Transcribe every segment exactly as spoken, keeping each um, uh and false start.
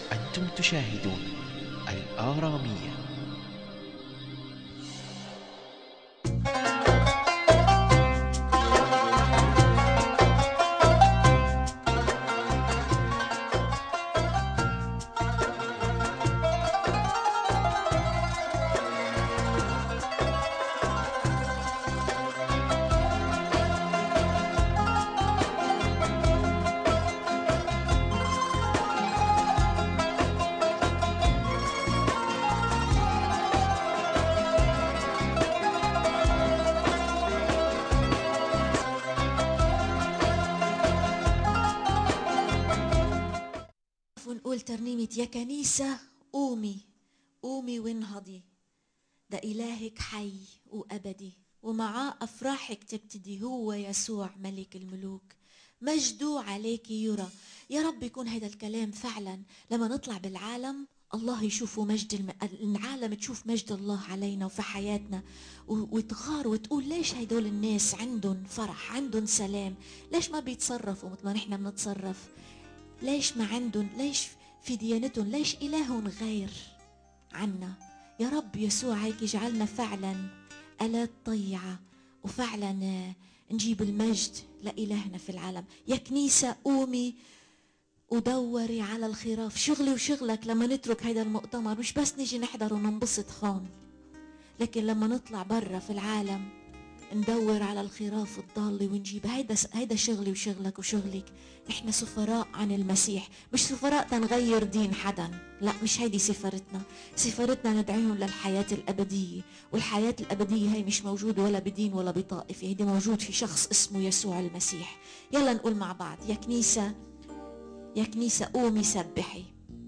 أنتم تشاهدون الآرامية. ونقول ترنيمة يا كنيسة قومي قومي وانهضي، ده إلهك حي وأبدي ومعاه أفراحك تبتدي، هو يسوع ملك الملوك مجده عليك يرى. يا رب يكون هذا الكلام فعلا لما نطلع بالعالم الله يشوفوا مجد الم... العالم تشوف مجد الله علينا وفي حياتنا، وتغار وتقول ليش هيدول الناس عندهم فرح عندهم سلام، ليش ما بيتصرفوا مثل ما نحن بنتصرف، ليش ما عندهم، ليش في ديانتهم، ليش إلههم غير عنا. يا رب يسوع هيك يجعلنا فعلا آلات طيعة، وفعلا نجيب المجد لإلهنا في العالم. يا كنيسة قومي ودوري على الخراف. شغلي وشغلك لما نترك هذا المؤتمر مش بس نيجي نحضر وننبسط خان، لكن لما نطلع برا في العالم ندور على الخراف الضالة ونجيب. هيدا هيدا شغلي وشغلك وشغلك. نحن سفراء عن المسيح، مش سفراء تنغير دين حدا، لا مش هيدي سفرتنا. سفرتنا ندعيهم للحياة الأبدية، والحياة الأبدية هي مش موجود ولا بدين ولا بطائفة، هيدي موجود في شخص اسمه يسوع المسيح. يلا نقول مع بعض يا كنيسة يا كنيسة قومي سبحي.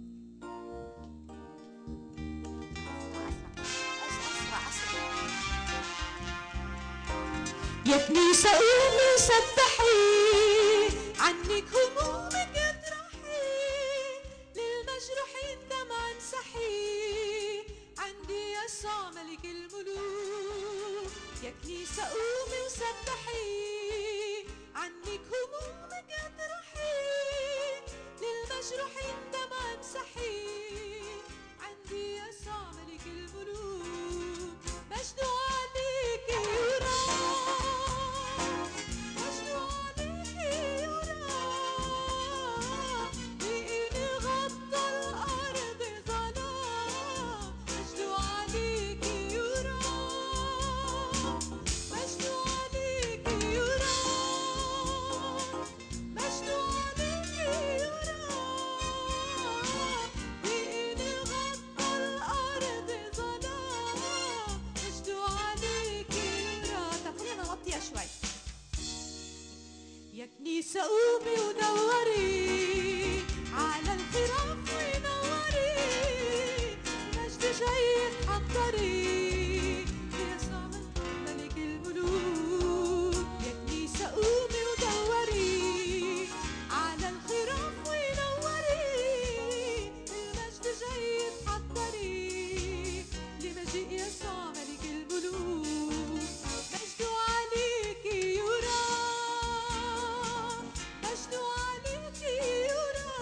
يا كنيسة قومي سبحي، عنك همومك اطرحي، للمجروحين دمع امسحي، عندي يسوع ملك الملوك. يا كنيسة قومي وسبحي، عنك همومك اطرحي، للمجروحين دمع امسحي، عندي يسوع ملك الملوك. مجد عليك يرى، مجد عليك يرى، بإن غطى الأرض ظلام. مجد عليك يرى، مجد عليك يرى، مجد عليك يرى، بإن غطى الأرض ظلام. مجد عليك يرى. طب خلينا نغطيها شوي. يا كنيسة قومي ودوري على الخراف ونوري، مجد جاي تحضري يسوع ملك الملوك. يا كنيسة قومي ودوري على الخراف ونوري، المجد جاي تحضري لمجيء يسوع ملك الملوك. مجد عليك يرى، مجد عليك يرى،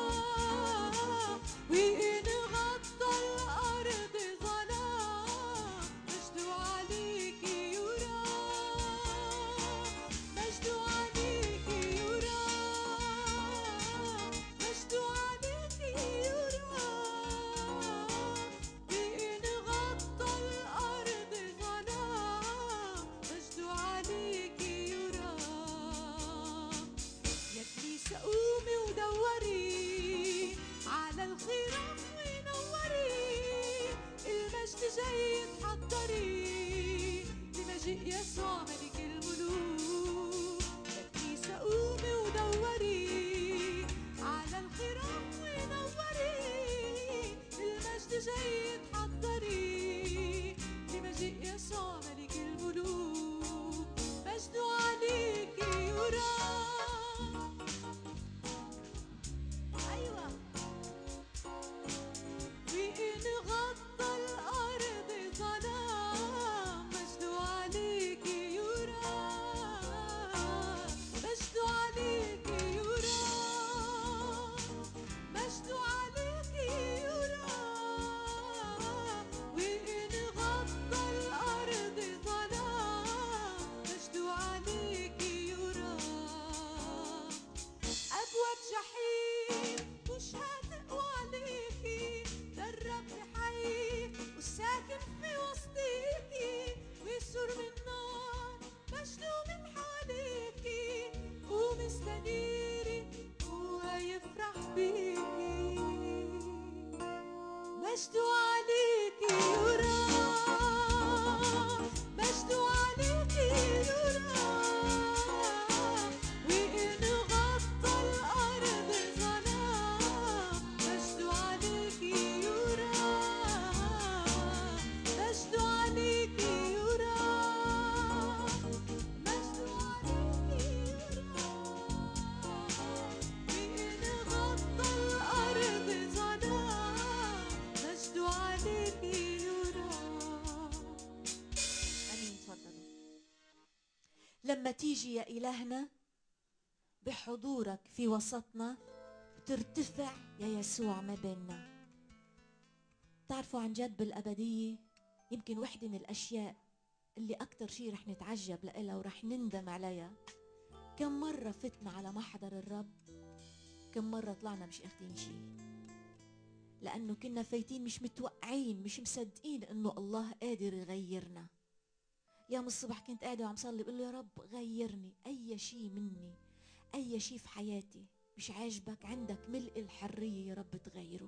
وإن غطى الأرض ظلام. مجد عليك يرى، مجد عليك يرى، مجد عليك يرى، وإن غطى الأرض ظلام. مجد عليك يرى. يا كنيسة قومي ودوري على الخراف ونوري، المجد جاي تحضري لمجيء يسوع ملك الملوك. يا كنيسة قومي ودوري على الخراف ونوري، المجد جاي تحضري لمجيء يسوع ملك الملوك. مجد عليك يرى. أيوة. وإن غطى الأرض ظلام. مجد عليك يرى. مش هتقوى عليكي، ده الرب حي والساكن في وسطيكي، ويسور من نار مجده من حواليكي، قومي استنيري هو يفرح بيكي، مجده عليكي يرى، مجده عليكي يرى، وإن غطى الأرض ظلام مجده عليكي يرى، مجده عليكي يرى، مجده عليكي يرى، وإن غطى الأرض ظلام مجده عليكي يرى. أمين. تفضلوا. لما تيجي يا إلهنا بحضورك في وسطنا ترتفع يا يسوع ما بيننا. تعرفوا عن جد بالأبدية يمكن وحدة من الأشياء اللي أكتر شيء رح نتعجب لها ورح نندم عليها، كم مرة فتنا على محضر الرب، كم مرة طلعنا مش أخدين شيء، لأنه كنا فايتين مش متوقعين مش مصدقين إنه الله قادر يغيرنا. يوم الصبح كنت قاعدة وعم صلي بقول له يا رب غيرني، أي شيء مني أي شيء في حياتي مش عاجبك عندك ملء الحرية يا رب تغيره.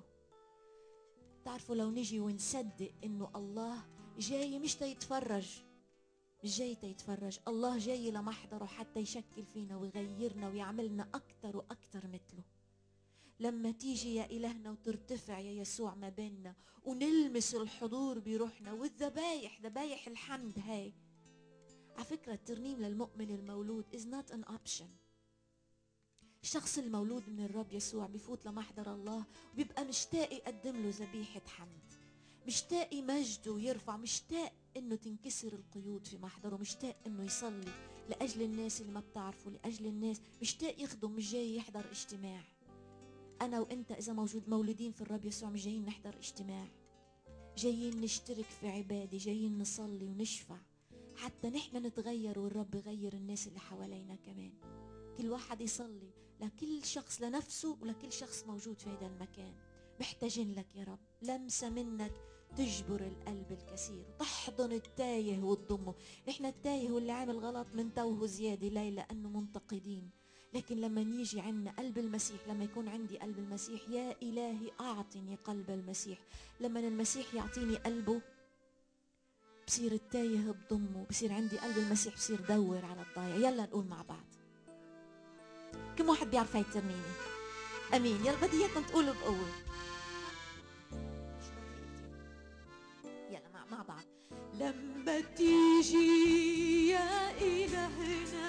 تعرفوا لو نجي ونصدق إنه الله جاي مش تيتفرج، مش جاي تيتفرج، الله جاي لمحضره حتى يشكل فينا ويغيرنا ويعملنا أكتر وأكتر مثله. لما تيجي يا إلهنا وترتفع يا يسوع ما بيننا ونلمس الحضور بروحنا، والذبايح ذبايح الحمد هاي على فكرة الترنيم للمؤمن المولود is not an option. الشخص المولود من الرب يسوع بيفوت لمحضر الله وبيبقى مشتاق يقدم له ذبيحة حمد، مشتاق مجده ويرفع، مشتاق انه تنكسر القيود في محضره، مشتاق انه يصلي لأجل الناس اللي ما بتعرفوا، لأجل الناس، مشتاق يخدم، مش جاي يحضر اجتماع. أنا وأنت إذا موجود مولودين في الرب يسوع مش جايين نحضر اجتماع، جايين نشترك في عبادة، جايين نصلي ونشفع حتى نحن نتغير والرب يغير الناس اللي حوالينا كمان. كل واحد يصلي لكل شخص لنفسه ولكل شخص موجود في هذا المكان. محتاجين لك يا رب لمسة منك تجبر القلب الكثير وتحضن التايه وتضمه. نحن التايه واللي عامل غلط من توه زيادة ليه؟ لأنه منتقدين. لكن لما نيجي عنا قلب المسيح، لما يكون عندي قلب المسيح، يا إلهي أعطني قلب المسيح. لما المسيح يعطيني قلبه بصير التايه بضمه، بصير عندي قلب المسيح، بصير دور على الضايع. يلا نقول مع بعض، كم واحد بيعرف هاي الترنيمة؟ أمين. يلا بدي إياكم تقولوا بقوة. يلا مع, مع بعض. لما تيجي يا إلهنا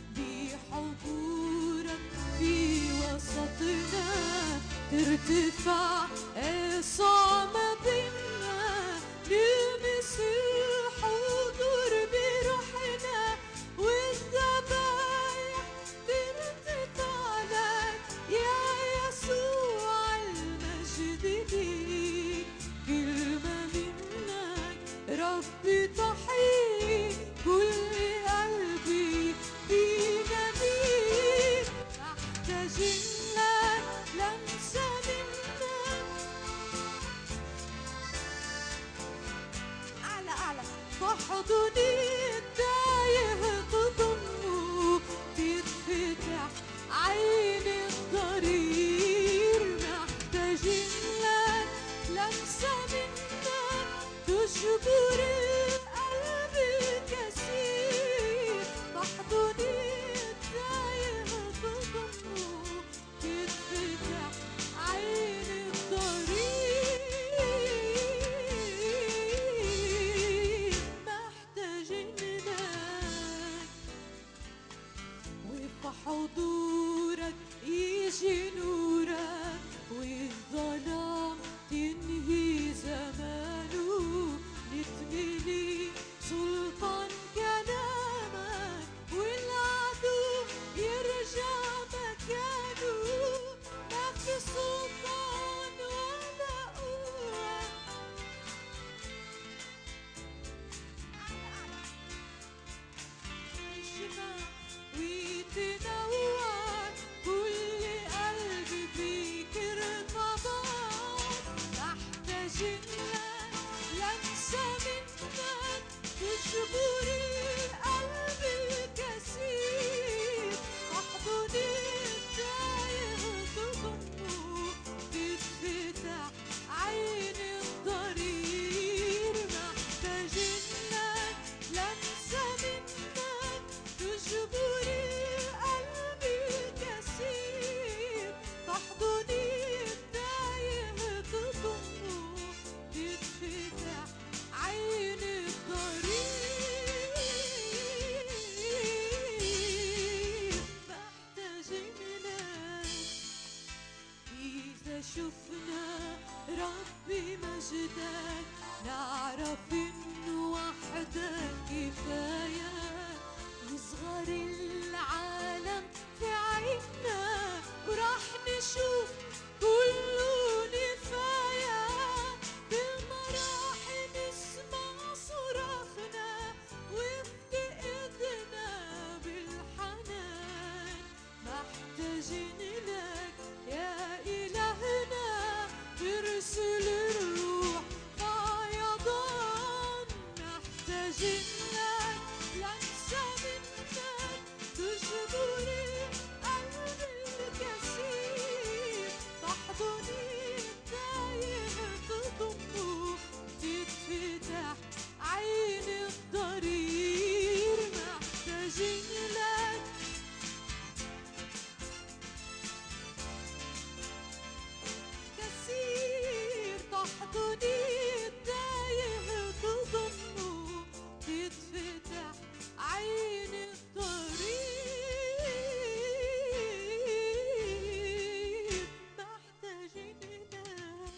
بحضورك في وسطنا ترتفع يسوع ما بيننا، نلمس الحضور بروحنا والذبايح ترتفع لك يا يسوع المجد ليك. كلمة منك ربي تحيي كل قلبي فينا بيك، محتاجين لك لمسة منك شفنا ربي مجدك نعرف إنه وحدك كفاية يصغر العالم في عيننا وراح نشوف كله نفاية بالمراحل نسمع صراخنا وافتقدنا بالحنان محتاجين لك يا إلهنا ترسل الروح فيضان محتاجين لك لمسة منك تجبر القلب الكثير تحضني التايه تضمه تتفتح عين الضرير محتاجين لك تحضني التايه تضمه تتفتح عين الطريق محتاجين لك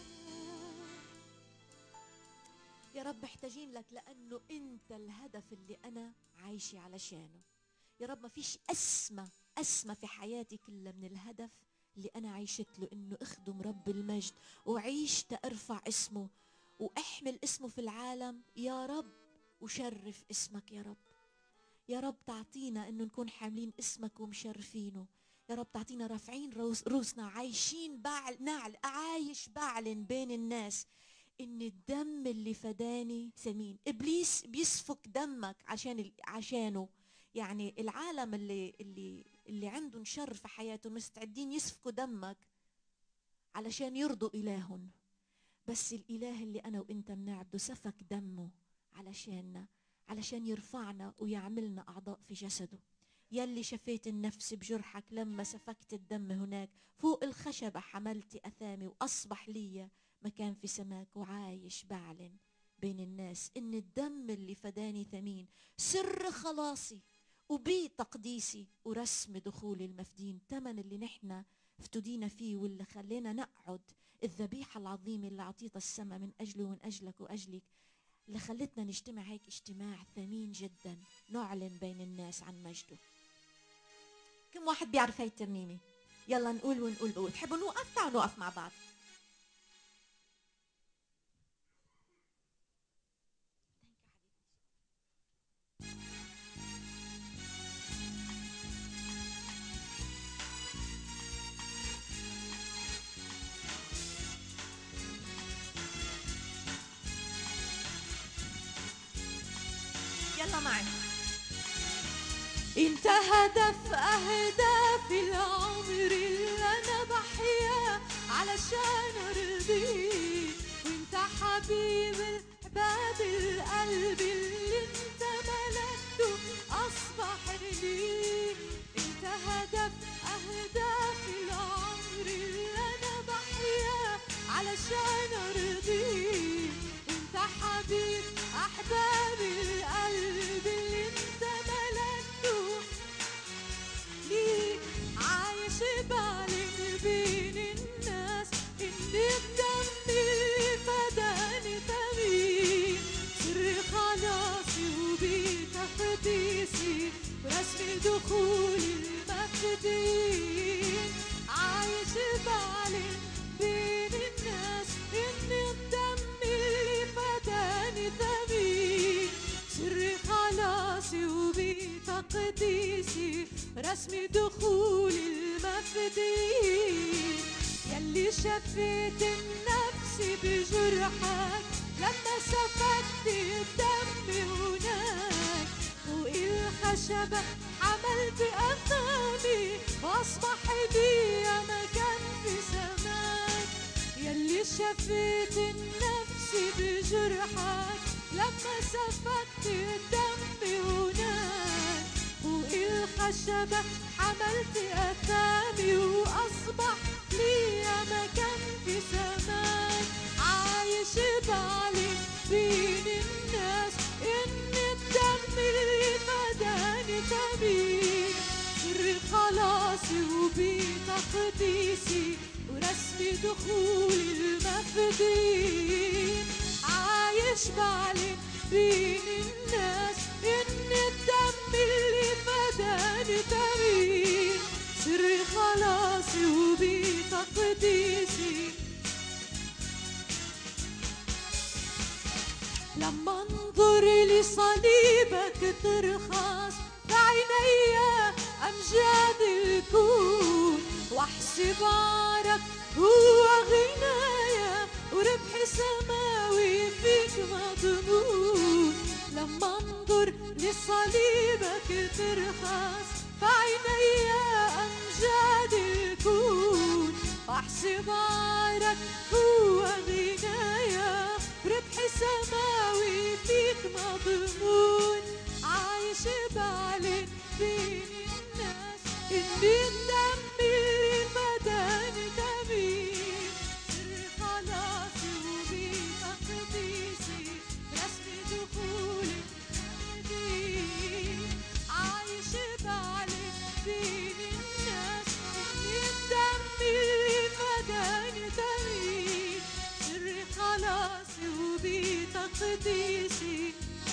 يا رب محتاجين لك لأنه أنت الهدف اللي أنا عايشة علشانه يا رب ما فيش أسمى أسمى في حياتي كلها من الهدف اللي أنا عيشت له إنه أخدم رب المجد وعيش تأرفع اسمه وأحمل اسمه في العالم يا رب وشرف اسمك يا رب يا رب تعطينا إنه نكون حاملين اسمك ومشرفينه يا رب تعطينا رافعين روسنا عايشين بعل نعل عايش بعلن بين الناس إن الدم اللي فداني ثمين إبليس بيسفك دمك عشان عشانه يعني العالم اللي اللي اللي عندهم شر في حياتهم مستعدين يسفكوا دمك علشان يرضوا إلههم بس الإله اللي أنا وإنت بنعبده سفك دمه علشاننا علشان يرفعنا ويعملنا أعضاء في جسده يلي شفيت النفس بجرحك لما سفكت الدم هناك فوق الخشبة حملت أثامي وأصبح لي مكان في سماك وعايش بعلن بين الناس إن الدم اللي فداني ثمين سر خلاصي وبي تقديسي ورسم دخول المفدين تمن اللي نحن افتدينا فيه واللي خلينا نقعد الذبيحة العظيمة اللي عطيتها السماء من أجله ومن أجلك وأجلك اللي خلتنا نجتمع هيك اجتماع ثمين جدا نعلن بين الناس عن مجده. كم واحد بيعرف هاي الترنيمة؟ يلا نقول ونقول بقول تحبوا نوقف؟ تعالوا نوقف مع بعض. يلا معي. انت هدف اهداف العمر اللي انا بحياه علشان ارضيك وانت حبيب الحباب القلب اللي انت ملكته اصبح ليك انت هدف اهداف العمر اللي انا بحياه علشان ارضيك انت حبيب احباب القلب اللي انت ملكته ليك عايش بعلن بين الناس ان الدم اللي فداني ثمين سر خلاصي وبتقديسي ورسم دخول المفدين عايش بعلن بين الناس ان الدم اللي فداني ثمين سر خلاصي وبتقديسي رسم دخول المفدين يلي شفيت النفس بجرحك لما سفكت الدم هناك فوق الخشبة عملت أثامي وأصبح لي مكان في سماك يلي شفيت النفس بجرحك لما سفكت الدم هناك فوق الخشبة عملت أثامي وأصبح لي مكان في سماك عايش بعلن بين الناس إن الدم اللي فداني ثمين سر خلاصي وبتقديسي ورسم دخول المفدين، عايش بعلن بين الناس إن الدم اللي فداني ثمين، سر خلاصي وبتقديسي. لما انظر لصليبك ترخص بعيني أمجاد الكون، واحسب عارك هو غنايا وربح سماوي فيك مضمون. لما انظر لصليبك ترخص بعيني أمجاد الكون، واحسب عارك هو غنايا ربح سماوي فيك مضمون. عايش بعلن بين الناس إن الدم اللي فداني ثمين، سر خلاصي وبتقديسي رسم دخولي المفدين. عايش بعلن بين الناس إن الدم اللي فداني ثمين، سر خلاصي وبتقديسي.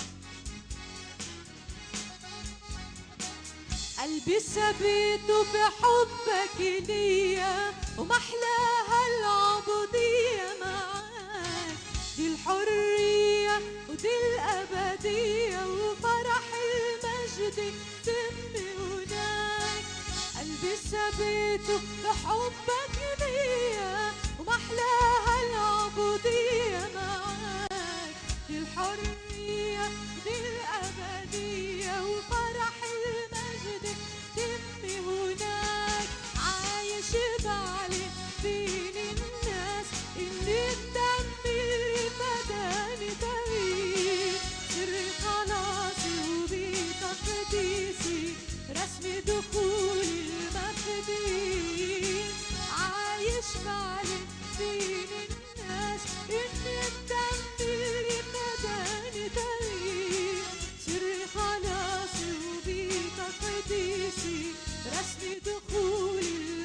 قلبي ثبت بحبك ليا ومحلاها العبودية معاك، دي الحرية ودي الأبدية وفرح المجد تم هناك. قلبي ثبت بحبك ليا ومحلاها العبودية معاك، دي الحرية ودي الأبدية وفرح المجد تم هناك. عايش بعلن بين الناس إن الدم اللي فداني ثمين، سر خلاصي وبتقديسي رسم دخول المفدين. عايش بعلن بين الناس إن الدم اللي فداني ثمين، سر خلاصي وبتقديسي رسم دخول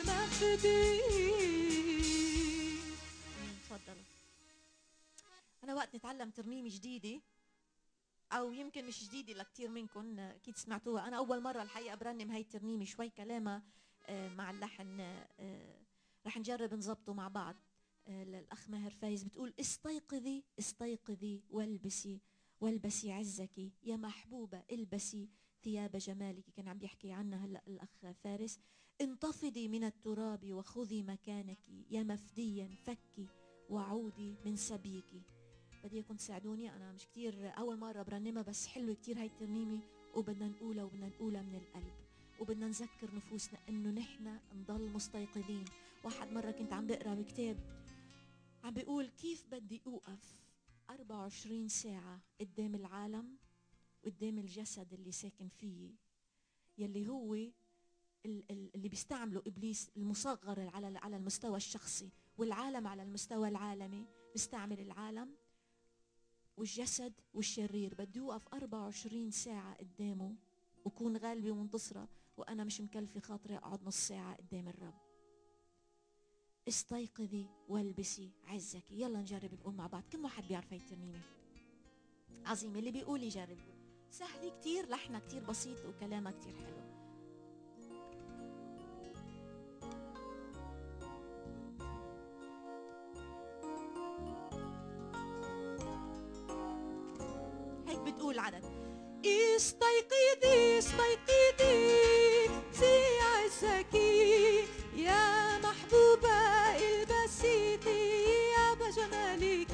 المفدين. تفضلوا. أنا وقت نتعلم ترنيمة جديدة، أو يمكن مش جديدة لكتير منكم أكيد سمعتوها. أنا أول مرة الحقيقة برنم هاي الترنيمة، شوي كلامها مع اللحن رح نجرب نظبطه مع بعض. للأخ ماهر فايز بتقول: استيقظي استيقظي والبسي والبسي عزك يا محبوبة، البسي ثياب جمالك. كان عم بيحكي عنها هلأ الأخ فارس. انتفضي من التراب وخذي مكانك يا مفديا، فكي وعودي من سبيك. بدي اياكم تساعدوني، انا مش كتير اول مره برنمها، بس حلوه كتير هاي الترنيمه وبدنا نقولها وبدنا نقولها من القلب، وبدنا نذكر نفوسنا انه نحن نضل مستيقظين. واحد مره كنت عم بقرا بكتاب عم بيقول كيف بدي اوقف أربعة وعشرين ساعه قدام العالم وقدام الجسد اللي ساكن فيه، يلي هو اللي بيستعمله ابليس، المصغر على على المستوى الشخصي، والعالم على المستوى العالمي بيستعمل العالم والجسد والشرير. بدي اوقف أربعة وعشرين ساعه قدامه وكون غالبه ومنتصره، وانا مش مكلفه خاطري اقعد نص ساعه قدام الرب. استيقظي والبسي عزك. يلا نجرب نقول مع بعض، كم واحد بيعرف هاي الترنيمه؟ عظيم، اللي بيقول يجرب. سهله كتير، لحنها كتير بسيط وكلامها كتير حلو. هيك بتقول عدد: استيقظي استيقظي زي عزك يا محبوبة، البسي ثياب جمالك.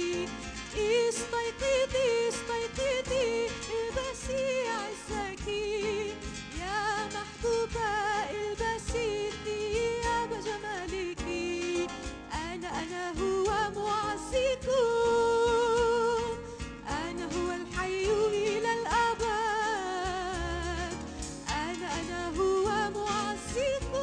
استيقظي استيقظي البسي عزك يا محبوبة، البسي ثياب جمالك. أنا أنا هو معزكم، أنا هو الحي إلى الأبد، أنا أنا هو معزكم،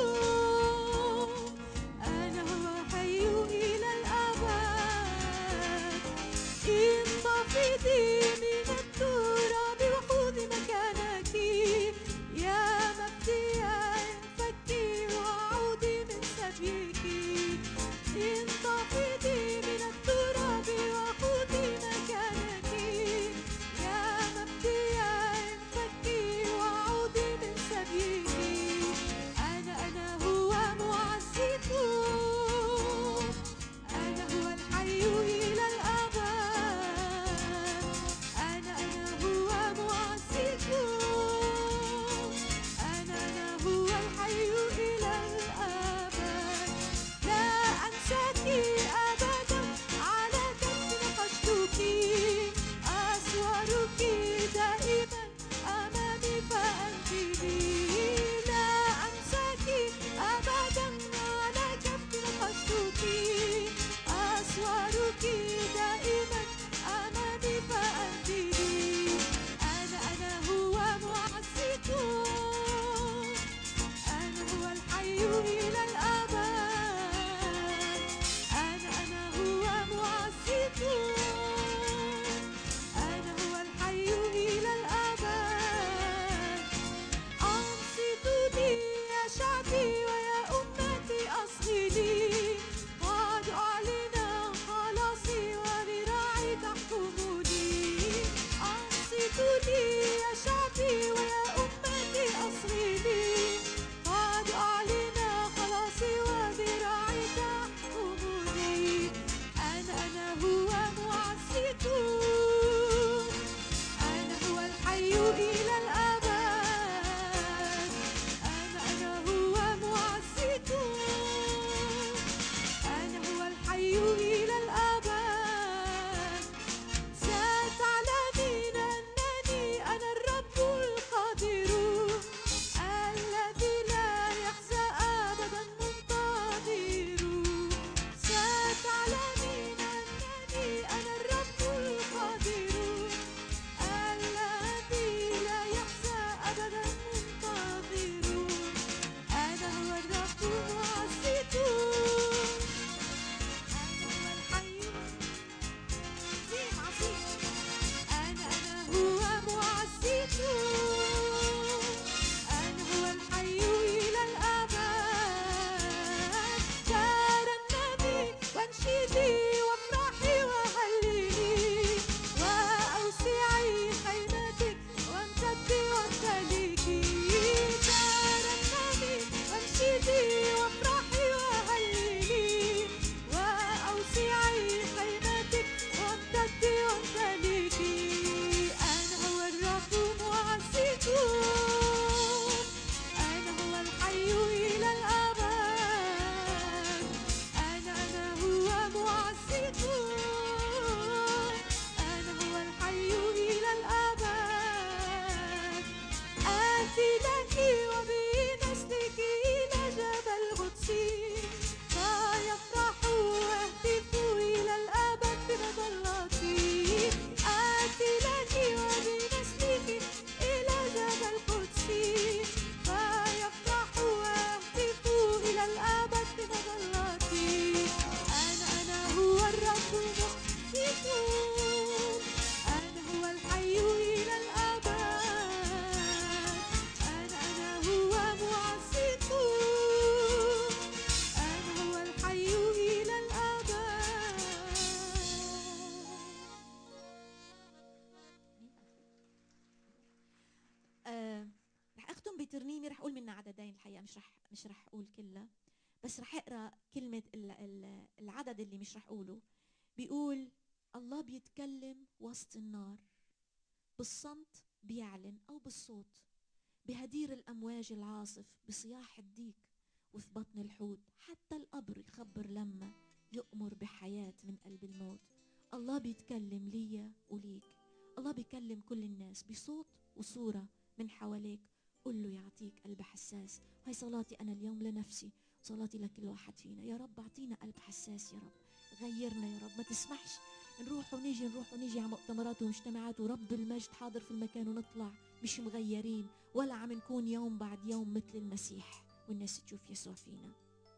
مش رح مش رح اقول كلها، بس رح اقرا كلمه العدد اللي مش رح اقوله. بيقول الله بيتكلم وسط النار، بالصمت بيعلن او بالصوت، بهدير الامواج العاصف، بصياح الديك وفي بطن الحوت، حتى القبر يخبر لما يؤمر بحياه من قلب الموت. الله بيتكلم ليا وليك، الله بيكلم كل الناس بصوت وصوره من حواليك. قل له يعطيك قلب حساس. وهي صلاتي انا اليوم لنفسي، صلاتي لكل واحد فينا. يا رب اعطينا قلب حساس، يا رب غيرنا يا رب. ما تسمحش نروح ونيجي نروح ونيجي على مؤتمرات ومجتمعات ورب المجد حاضر في المكان ونطلع مش مغيرين، ولا عم نكون يوم بعد يوم مثل المسيح والناس تشوف يسوع فينا.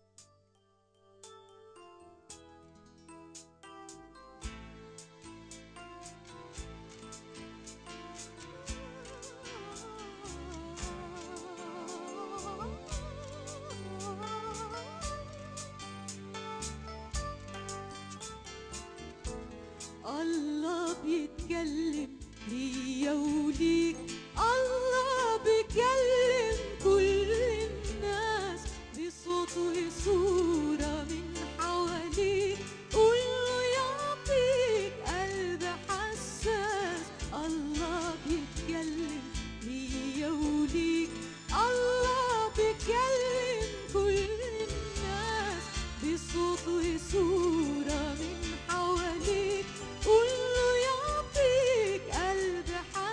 الله بيتكلم ليا وليك، الله بيكلم كل الناس بصوت وصورة من حواليك. قوله يعطيك قلب حساس. الله بيتكلم ليا وليك، الله بيكلم كل الناس بصوت وصورة من حواليك. قوله يعطيك قلب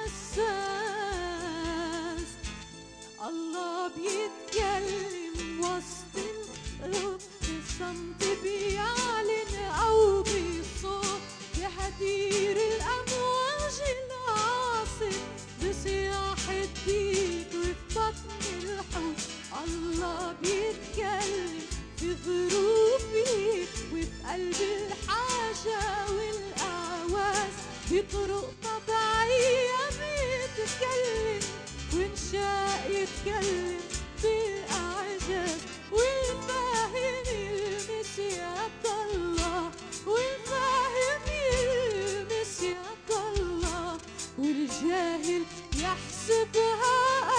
حساس. الله بيتكلم وسط الرب، بالصمت بيعلن أو بصوت، بهدير الأمواج العاصف، بصياح الديك وفي بطن الحوت. الله بيتكلم في ظروفي وفي قلب الحاجة والأعواز، بطرق طبيعية بيتكلم، وإن شاء يتكلم بالأعجاز. والفاهم يلمس يد الله، والفاهم يلمس يد الله، والجاهل يحسبها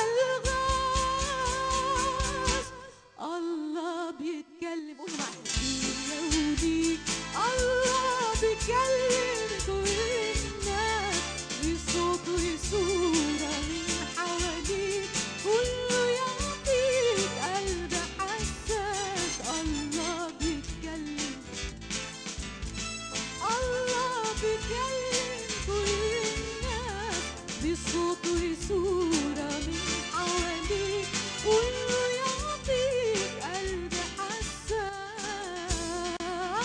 ألغاز. الله بيتكلم، قولوا معي ليا وليك، الله بيكلم كل الناس بصوت وصورة من حواليك. قوله يعطيك قلب حساس. الله بيتكلم، الله بيكلم كل الناس بصوت وصورة من حواليك. قوله يعطيك قلب حساس.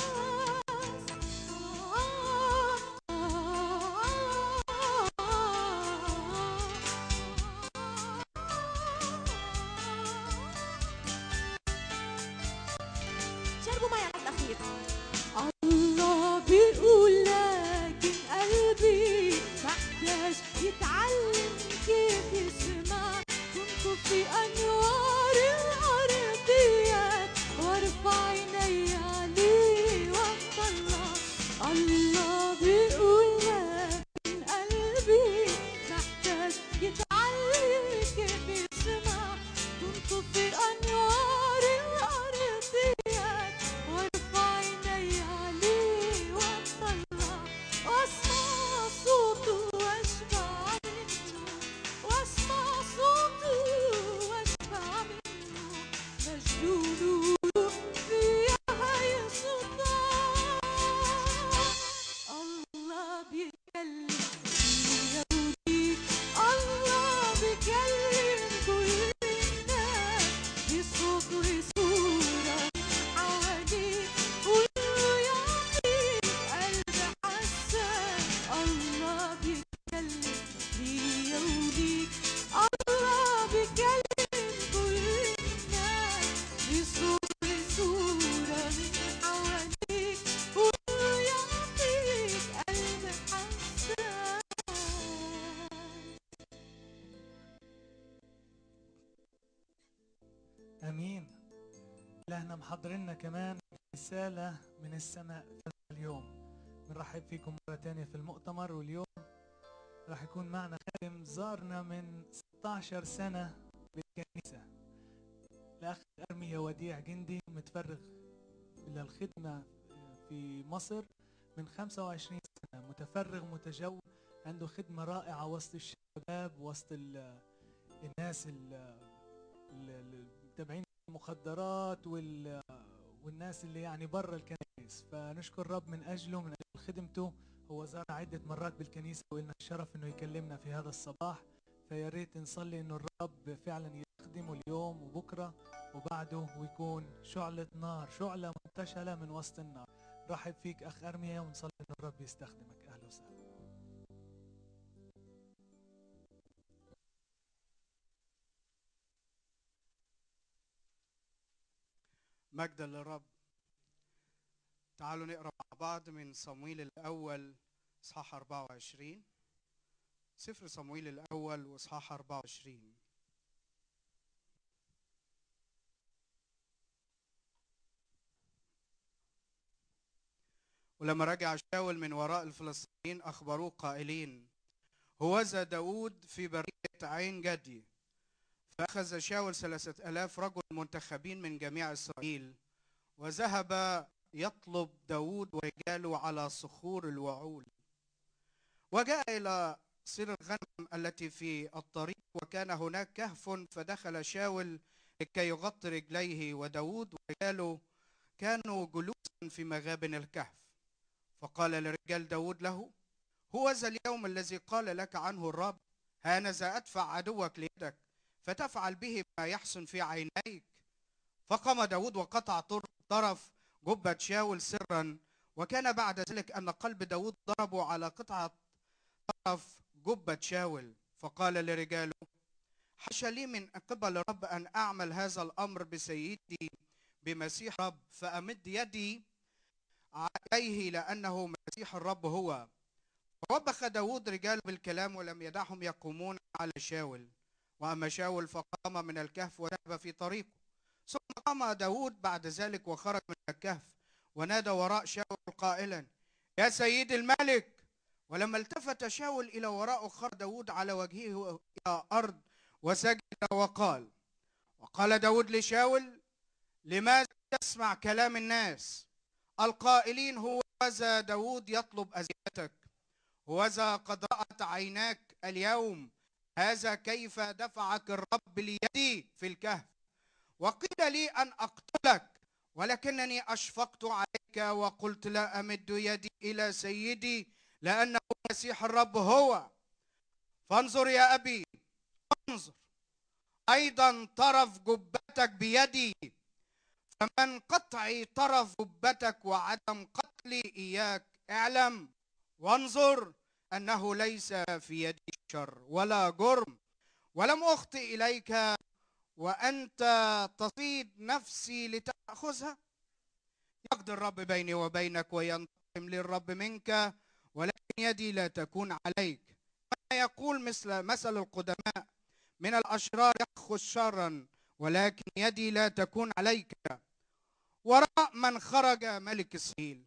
شربوا مي على الأخير. الله بيقول لكن قلبي محتاج يتعلم كيف يسمع. كنت في أنوار الأرضيات وارفع عيني عليه واطلع. الله بيقول لكن قلبي محتاج يتعلم كيف يسمع. كنت في أنوار الأرضيات وارفع عيني عليه واطلع، واسمع صوته واشبع منه، واسمع صوته واشبع منه. مجدوده فيها يسطع. الله بيتكلم ليا وليك، الله بيكلم كل الناس بصوت وصورة من حواليك. قوله يعطيك قلب حساس. الله بيتكلم ليا وليك، الله بيكلم كل الناس بصوت وصورة من حواليك. قوله يعطيك قلب حساس. امين. إلهنا محضرنا كمان رسالة من السماء اليوم. بنرحب فيكم مرة تانية في المؤتمر، واليوم راح يكون معنا خادم زارنا من ستة عشر سنة بالكنيسة. الأخ أرميا وديع جندي متفرغ للخدمة في مصر من خمسة وعشرين سنة، متفرغ متجول، عنده خدمة رائعة وسط الشباب، وسط ال- الناس المتابعين المخدرات وال والناس اللي يعني برا الكنائس. فنشكر رب من أجله، من أجل خدمته. هو زار عدة مرات بالكنيسة ولنا الشرف أنه يكلمنا في هذا الصباح، فيا ريت نصلي أنه الرب فعلا يخدمه اليوم وبكرة وبعده، ويكون شعلة نار، شعلة منتشلة من وسط النار. رحب فيك أخ أرميا، ونصلي أن الرب يستخدمك. أهلا وسهلا. مجدا للرب. تعالوا نقرا مع بعض من صمويل الاول اصحاح أربعة وعشرين. سفر صمويل الاول واصحاح أربعة وعشرين. ولما رجع شاول من وراء الفلسطينيين اخبروه قائلين: هوذا داود في برية عين جدي. فاخذ شاول ثلاثة آلاف رجل منتخبين من جميع اسرائيل، وذهب يطلب داود ورجاله على صخور الوعول، وجاء إلى صير الغنم التي في الطريق، وكان هناك كهف، فدخل شاول لكي يغطي رجليه، وداود ورجاله كانوا جلوسا في مغابن الكهف. فقال لرجال داود له: هوذا اليوم الذي قال لك عنه الرب: هانذا أدفع عدوك ليدك، فتفعل به ما يحسن في عينيك. فقام داود وقطع طرف جبة شاول سرا، وكان بعد ذلك أن قلب داود ضربوا على قطعة طرف جبة شاول. فقال لرجاله: حاشا لي من قبل الرب أن أعمل هذا الأمر بسيدي بمسيح رب، فأمد يدي عليه لأنه مسيح الرب هو. فوبخ داود رجاله بالكلام، ولم يدعهم يقومون على شاول. وأما شاول فقام من الكهف وذهب في طريقه. ثم قام داود بعد ذلك وخرج من الكهف، ونادى وراء شاول قائلا: يا سيد الملك. ولما التفت شاول إلى وراءه، خر داود على وجهه إلى أرض وسجد وقال: وقال داود لشاول: لماذا تسمع كلام الناس القائلين هوذا داود يطلب أذيتك؟ هوذا قد رأت عيناك اليوم هذا كيف دفعك الرب ليدي في الكهف، وقيل لي أن أقتلك، ولكنني أشفقت عليك وقلت لا أمد يدي إلى سيدي لأنه مسيح الرب هو. فانظر يا أبي، انظر أيضا طرف جبتك بيدي، فمن قطع طرف جبتك وعدم قتلي إياك اعلم وانظر أنه ليس في يدي شر ولا جرم، ولم أخطئ إليك وأنت تصيد نفسي لتأخذها. يقضي الرب بيني وبينك وينتقم لي الرب منك، ولكن يدي لا تكون عليك. ما يقول مثل مثل القدماء: من الأشرار يأخذ شرا، ولكن يدي لا تكون عليك. وراء من خرج ملك إسرائيل؟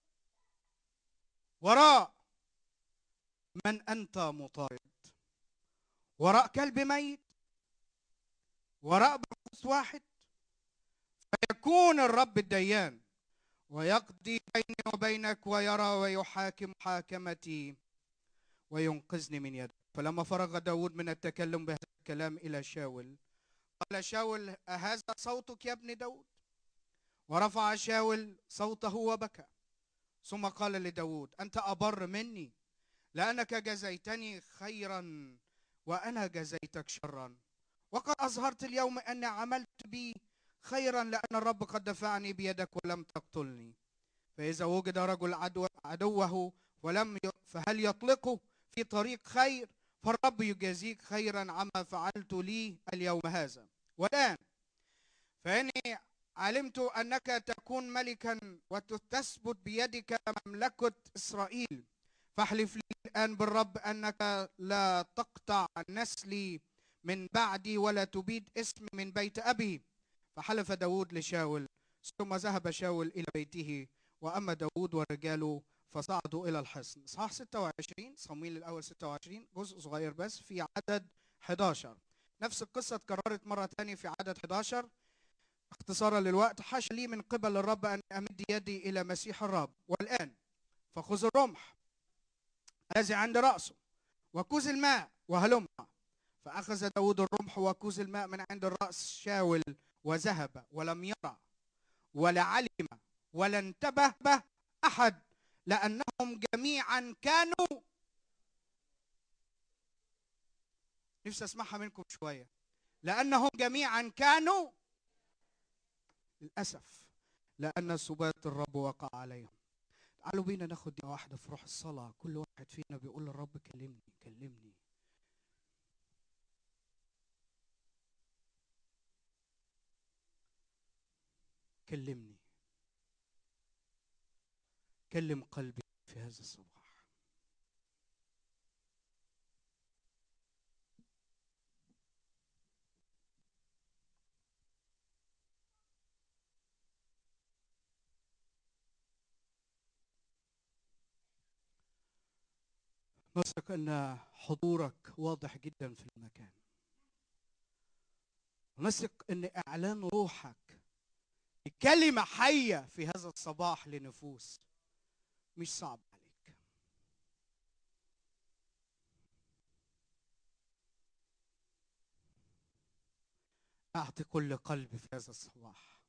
وراء من أنت مطارد؟ وراء كلب ميت؟ وراء بقوس واحد؟ فيكون الرب الديان ويقضي بيني وبينك، ويرى ويحاكم حاكمتي وينقذني من يدك. فلما فرغ داود من التكلم بهذا الكلام إلى شاول، قال شاول: أهذا صوتك يا ابن داود؟ ورفع شاول صوته وبكى. ثم قال لداود: أنت أبر مني، لأنك جزيتني خيرا وأنا جزيتك شرا، وقد أظهرت اليوم أني عملت بي خيرا، لأن الرب قد دفعني بيدك ولم تقتلني. فإذا وجد رجل عدو عدوه ولم ي... فهل يطلقه في طريق خير؟ فالرب يجازيك خيرا عما فعلت لي اليوم هذا. والآن فإني علمت أنك تكون ملكا وتثبت بيدك مملكة إسرائيل، فاحلف لي الآن بالرب أنك لا تقطع نسلي من بعدي ولا تبيد اسمي من بيت أبي. فحلف داود لشاول، ثم ذهب شاول إلى بيته، وأما داود ورجاله فصعدوا إلى الحصن. إصحاح ستة وعشرين، صمويل الأول ستة وعشرين، جزء صغير بس في عدد إحدى عشر. نفس القصة اتكررت مرة ثانية في عدد إحدى عشر. اختصارا للوقت، حاشا لي من قبل الرب أن أمد يدي إلى مسيح الرب. والآن فخذ الرمح الذي عند رأسه وكوز الماء وهلم. فأخذ داود الرمح وكوز الماء من عند الرأس شاول وذهب، ولم يرى ولا علم ولا انتبه أحد، لأنهم جميعا كانوا. نفسي أسمعها منكم شوية. لأنهم جميعا كانوا، للأسف، لأن سبات الرب وقع عليهم. تعالوا بينا ناخد دقيقة واحدة في روح الصلاة، كل واحد فينا بيقول للرب كلمني كلمني. كلمني، كلم قلبي في هذا الصباح. نثق أن حضورك واضح جدا في المكان. نثق أن إعلان روحك كلمة حية في هذا الصباح لنفوس مش صعب عليك. أعطي كل قلب في هذا الصباح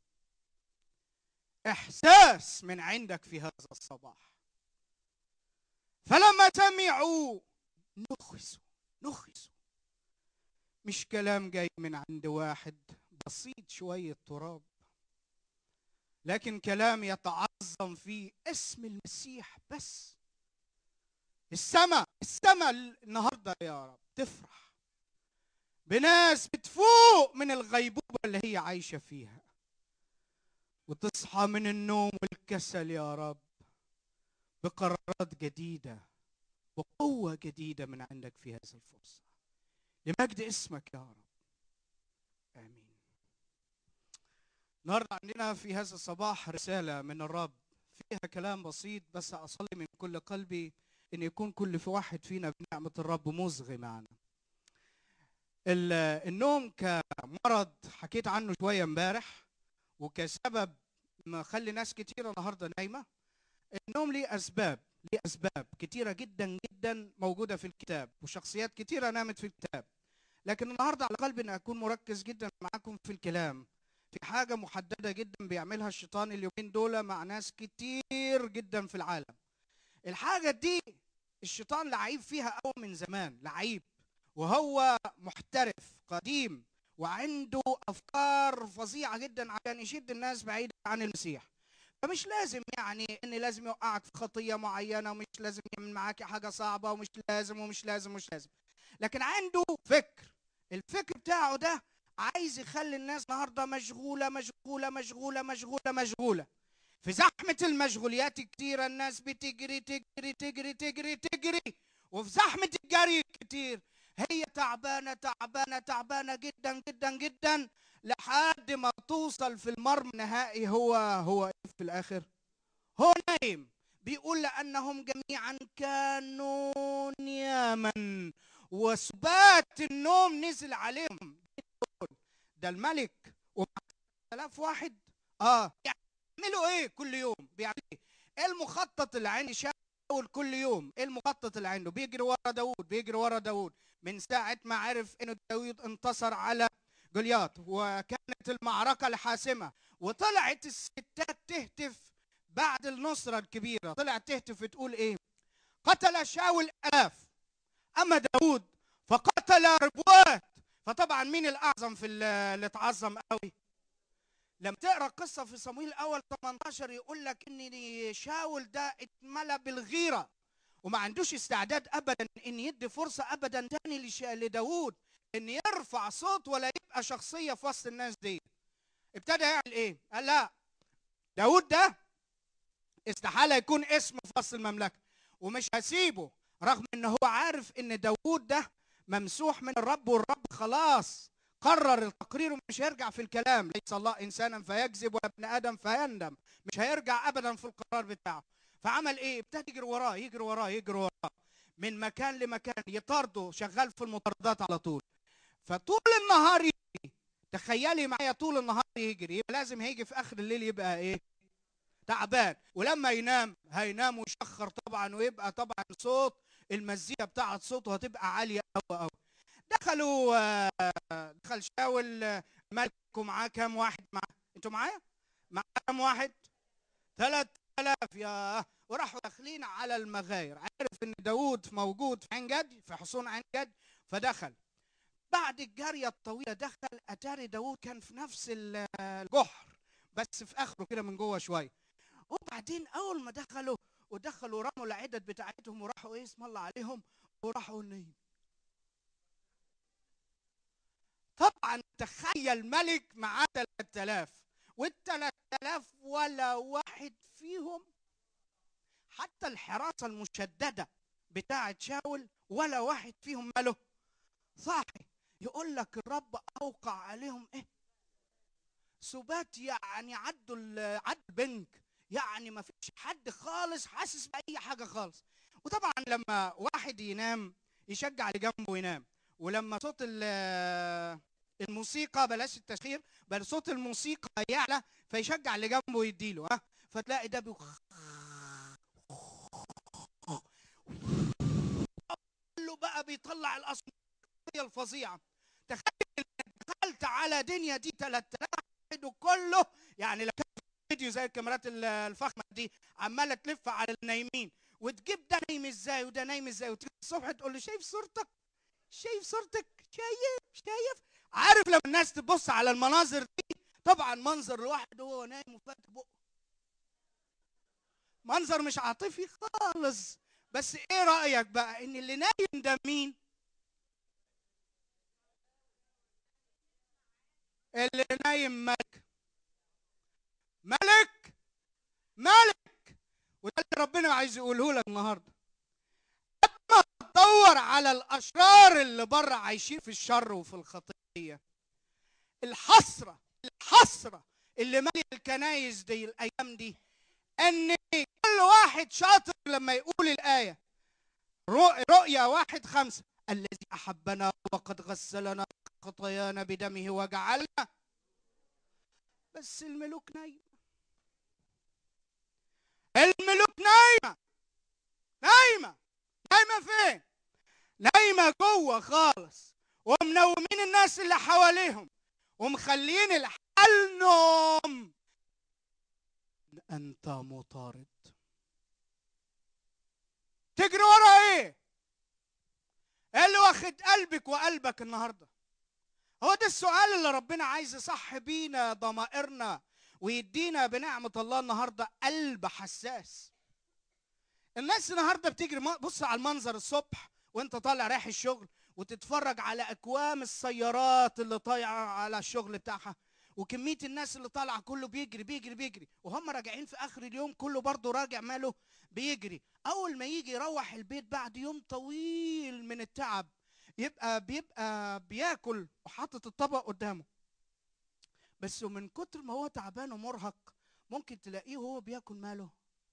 إحساس من عندك في هذا الصباح. فلما سمعوا نخسوا نخسوا. مش كلام جاي من عند واحد بسيط شوية تراب، لكن كلام يتعظم فيه اسم المسيح بس. السماء السماء النهارده يا رب تفرح بناس بتفوق من الغيبوبة اللي هي عايشة فيها، وتصحى من النوم والكسل يا رب بقرارات جديدة وقوة جديدة من عندك في هذه الفرصة، لمجد اسمك يا رب. آمين. النهارده عندنا في هذا الصباح رسالة من الرب فيها كلام بسيط، بس أصلي من كل قلبي إن يكون كل في واحد فينا بنعمة الرب مصغي معنا. النوم كمرض حكيت عنه شوية امبارح، وكسبب مخلي ناس كتيرة النهارده نايمة. النوم ليه أسباب، ليه أسباب كتيرة جدا جدا موجودة في الكتاب، وشخصيات كتيرة نامت في الكتاب. لكن النهارده على قلبي إن أكون مركز جدا معاكم في الكلام في حاجة محددة جدا بيعملها الشيطان اليومين دول مع ناس كتير جدا في العالم. الحاجة دي الشيطان لعيب فيها قوي من زمان، لعيب، وهو محترف قديم وعنده أفكار فظيعة جدا عشان يشد الناس بعيدا عن المسيح. فمش لازم يعني ان لازم يوقعك في خطيه معينه، ومش لازم يعمل معاك حاجه صعبه، ومش لازم ومش لازم ومش لازم لكن عنده فكر. الفكر بتاعه ده عايز يخلي الناس النهارده مشغوله مشغوله مشغوله مشغوله مشغوله. في زحمه المشغوليات كتيره الناس بتجري تجري تجري تجري تجري، وفي زحمه الجري كتير هي تعبانه تعبانه تعبانه جدا جدا جدا، لحد ما توصل في المرمى النهائي هو هو في الاخر هو نايم. بيقول لانهم جميعا كانوا نياما، وسبات النوم نزل عليهم. ده الملك ومع آلاف واحد اه يعملوا ايه كل يوم؟ بيعملوا ايه؟ ايه المخطط اللي عند شاول كل يوم؟ ايه المخطط اللي عنده؟ بيجري ورا داوود بيجري ورا داوود من ساعه ما عرف انه داوود انتصر على جولياث وكانت المعركة الحاسمة، وطلعت الستات تهتف بعد النصرة الكبيرة، طلعت تهتف وتقول ايه؟ قتل شاول آلاف أما داود فقتل ربوات. فطبعا مين الأعظم في اللي اتعظم قوي؟ لما تقرأ قصة في صموئيل الأول ثمانية عشر يقول لك إن شاول ده اتملى بالغيرة وما عندوش استعداد أبدا إن يدي فرصة أبدا تاني لداود ان يرفع صوت ولا يبقى شخصيه في وسط الناس دي. ابتدى يعمل ايه؟ قال لا، داود ده استحاله يكون اسمه في وسط المملكه، ومش هسيبه رغم ان هو عارف ان داود ده ممسوح من الرب، والرب خلاص قرر التقرير ومش هيرجع في الكلام. ليس الله انسانا فيكذب ولا ابن ادم فيندم، مش هيرجع ابدا في القرار بتاعه. فعمل ايه؟ ابتدى يجري وراه يجري وراه يجري وراه من مكان لمكان، يطارده، شغال في المطاردات على طول. فطول النهار يجري تخيلي معايا طول النهار يجري، يبقى لازم هيجي في اخر الليل يبقى ايه؟ تعبان. ولما ينام هينام ويشخر طبعا، ويبقى طبعا صوت المزيكا بتاعت صوته هتبقى عاليه قوي قوي. دخلوا دخل شاول الملك ومعاه كام واحد؟ معاه انتوا معايا؟ معاه كام واحد؟ ثلاث آلاف. يا وراحوا داخلين على المغاير. عرف ان داوود موجود في عين جد، في حصون عين جد، فدخل. بعد الجاريه الطويله دخل، اتاري داوود كان في نفس الجحر بس في اخره كده من جوه شويه. وبعدين اول ما دخلوا ودخلوا رموا العدد بتاعتهم وراحوا ايه اسم الله عليهم وراحوا نايم. طبعا تخيل ملك معاه ثلاثة آلاف، والثلاث آلاف ولا واحد فيهم حتى الحراسه المشدده بتاعه شاول ولا واحد فيهم ماله صاحي. يقول لك الرب اوقع عليهم ايه؟ سبات. يعني عدوا عد البنك، يعني ما فيش حد خالص حاسس باي حاجه خالص. وطبعا لما واحد ينام يشجع اللي جنبه ينام، ولما صوت الموسيقى، بلاش التشخير، بل صوت الموسيقى يعلى فيشجع اللي جنبه يديله. ها فتلاقي ده بيخ كله بقى بيطلع الاصوات الفظيعه. تخيل دخلت على دنيا دي ثلاثة آلاف وكله، يعني لو كان فيديو زي الكاميرات الفخمه دي عماله تلف على النايمين وتجيب ده نايم ازاي وده نايم ازاي، وتيجي الصبح تقول له شايف صورتك؟ شايف صورتك؟ شايف شايف؟ عارف لما الناس تبص على المناظر دي، طبعا منظر الواحد وهو نايم وفاتح بقه منظر مش عاطفي خالص. بس ايه رايك بقى ان اللي نايم ده مين؟ اللي نايم ملك. ملك ملك. وده اللي ربنا عايز يقوله لك النهارده. لما تدور على الاشرار اللي بره عايشين في الشر وفي الخطيه، الحسره الحسره اللي مالي الكنايس دي الايام دي، ان كل واحد شاطر لما يقول الايه رؤيا واحد خمسه، الذي احبنا وقد غسلنا خطايانا بدمه وجعلنا. بس الملوك نايمه. الملوك نايمه. نايمه. نايمه فين؟ نايمه جوه خالص، ومنومين الناس اللي حواليهم ومخلين الحال نوم. انت مطارد تجري ورا ايه؟ ايه اللي واخد قلبك وقلبك النهارده؟ هو ده السؤال اللي ربنا عايز يصحي بينا ضمائرنا ويدينا بنعمه الله النهارده قلب حساس. الناس النهارده بتجري. بص على المنظر الصبح وانت طالع رايح الشغل وتتفرج على اكوام السيارات اللي طايعه على الشغل بتاعها، وكميه الناس اللي طالعه كله بيجري بيجري بيجري، وهم راجعين في اخر اليوم كله برضه راجع ماله بيجري. اول ما يجي يروح البيت بعد يوم طويل من التعب يبقى بيبقى بياكل وحاطط الطبق قدامه، بس من كتر ما هو تعبان ومرهق ممكن تلاقيه هو بياكل ماله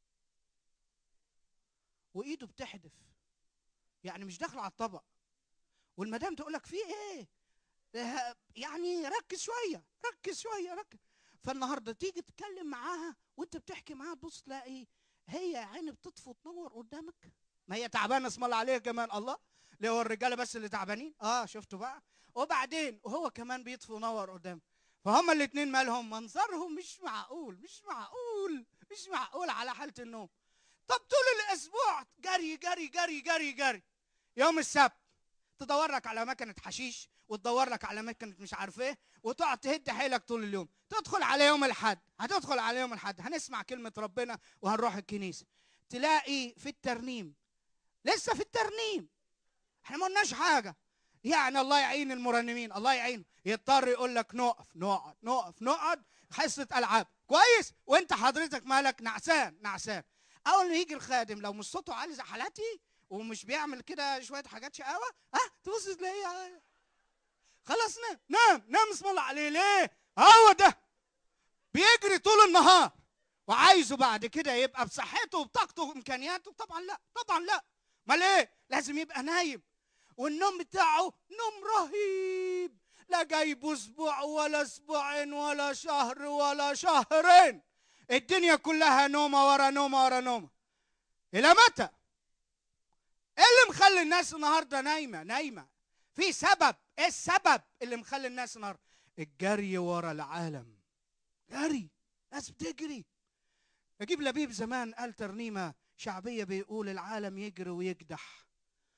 وايده بتحدف، يعني مش داخل على الطبق. والمدام تقول لك في ايه؟ يعني ركز شويه ركز شويه ركز. فالنهارده تيجي تتكلم معاها وانت بتحكي معاها تبص تلاقي هي عيني بتطفي وتنور قدامك، ما هي تعبانه اسم الله عليها كمان. الله، ليه هو الرجاله بس اللي تعبانين؟ اه شفتوا بقى. وبعدين وهو كمان بيطفي ونور قدامك، فهم الاثنين مالهم منظرهم مش معقول مش معقول مش معقول على حاله النوم. طب طول الاسبوع جري جري جري جري جري، يوم السبت تدور لك على مكنه حشيش وتدور لك على مكنه مش عارف ايه وتقعد تهد حيلك طول اليوم. تدخل على يوم الاحد، هتدخل على يوم الاحد هنسمع كلمه ربنا وهنروح الكنيسه، تلاقي في الترنيم لسه في الترنيم، احنا ما قلناش حاجه. يعني الله يعين المرنمين، الله يعينه، يضطر يقول لك نقف نقعد نقف نقعد حصه العاب كويس، وانت حضرتك مالك نعسان نعسان. اول ما يجي الخادم لو مش صوته عالي زي حالاتي ومش بيعمل كده شويه حاجات شقاوه، ها تبص تلاقيه خلاص نام نام نام اسم الله عليه. ليه؟ هو ده بيجري طول النهار وعايزه بعد كده يبقى بصحته وبطاقته وامكانياته. طبعا لا طبعا لا. امال ايه؟ لازم يبقى نايم، والنوم بتاعه نوم رهيب. لا جايبه اسبوع ولا اسبوعين ولا شهر ولا شهرين. الدنيا كلها نومه ورا نومه ورا نومه. الى متى؟ ايه اللي مخلي الناس النهارده نايمه نايمه؟ في سبب. ايه السبب اللي مخلي الناس النهارده؟ الجري ورا العالم. جري، ناس بتجري. نجيب لبيب زمان قال ترنيمه شعبيه بيقول العالم يجري ويكدح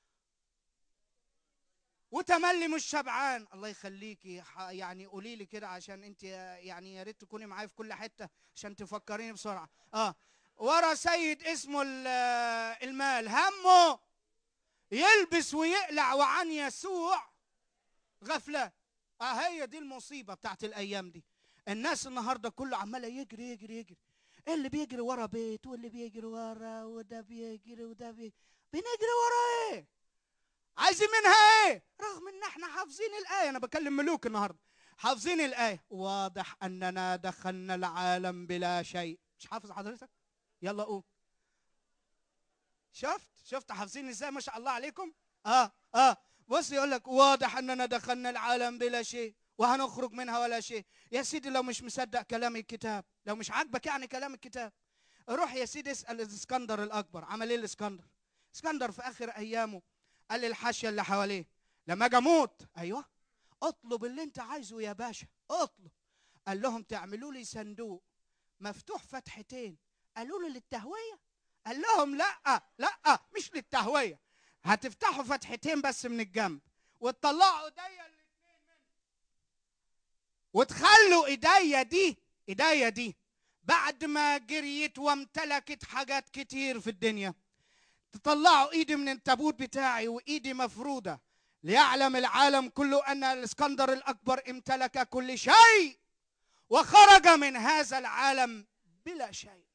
وتملي مش شبعان. الله يخليكي، يعني قولي لي كده عشان انت يعني يا ريت تكوني معايا في كل حته عشان تفكريني بسرعه. اه ورا سيد اسمه المال، همه يلبس ويقلع وعن يسوع غفله. اه هي دي المصيبه بتاعت الايام دي. الناس النهارده كله عماله يجري يجري يجري. اللي بيجري ورا بيت واللي بيجري ورا وده بيجري وده بيجري. بنجري ورا ايه؟ عايزين منها ايه؟ رغم ان احنا حافظين الايه. انا بكلم ملوك النهارده حافظين الايه. واضح اننا دخلنا العالم بلا شيء. مش حافظ حضرتك؟ يلا قول. شفت شفت حافظين ازاي؟ ما شاء الله عليكم. اه اه بص يقول لك واضح اننا دخلنا العالم بلا شيء وهنخرج منها ولا شيء. يا سيدي لو مش مصدق كلام الكتاب، لو مش عاجبك يعني كلام الكتاب، روح يا سيدي اسال الاسكندر الاكبر. عمل ايه الاسكندر؟ اسكندر في اخر ايامه قال للحاشيه اللي حواليه لما اجي اموت، ايوه اطلب اللي انت عايزه يا باشا اطلب. قال لهم تعملوا لي صندوق مفتوح فتحتين. قالوا له للتهويه؟ قال لهم لا لا مش للتهويه، هتفتحوا فتحتين بس من الجنب وتطلعوا ايديا الاثنين منه وتخلوا ايديا دي ايديا دي بعد ما جريت وامتلكت حاجات كتير في الدنيا تطلعوا ايدي من التابوت بتاعي وايدي مفروده ليعلم العالم كله ان الاسكندر الاكبر امتلك كل شيء وخرج من هذا العالم بلا شيء.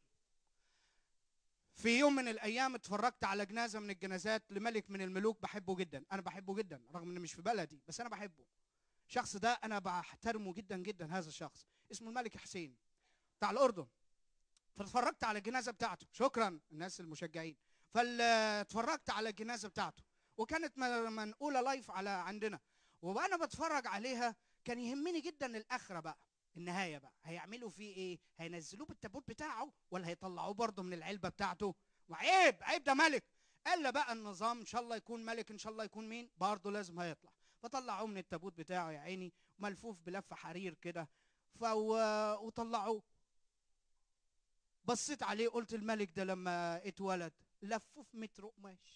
في يوم من الايام اتفرجت على جنازه من الجنازات لملك من الملوك بحبه جدا. انا بحبه جدا رغم انه مش في بلدي بس انا بحبه. الشخص ده انا بحترمه جدا جدا. هذا الشخص اسمه الملك حسين بتاع الاردن. فاتفرجت على الجنازه بتاعته. شكرا الناس المشجعين. فاتفرجت على الجنازه بتاعته وكانت منقوله لايف على عندنا وانا بتفرج عليها. كان يهمني جدا الاخره بقى، النهايه بقى هيعملوا فيه ايه؟ هينزلوه بالتابوت بتاعه ولا هيطلعوه برضه من العلبه بتاعته؟ وعيب عيب ده ملك. الا بقى النظام ان شاء الله يكون ملك ان شاء الله يكون مين برضه لازم هيطلع. فطلعوه من التابوت بتاعه يا عيني ملفوف بلفه حرير كده وطلعوه. بصيت عليه قلت الملك ده لما اتولد لفوه في متر قماش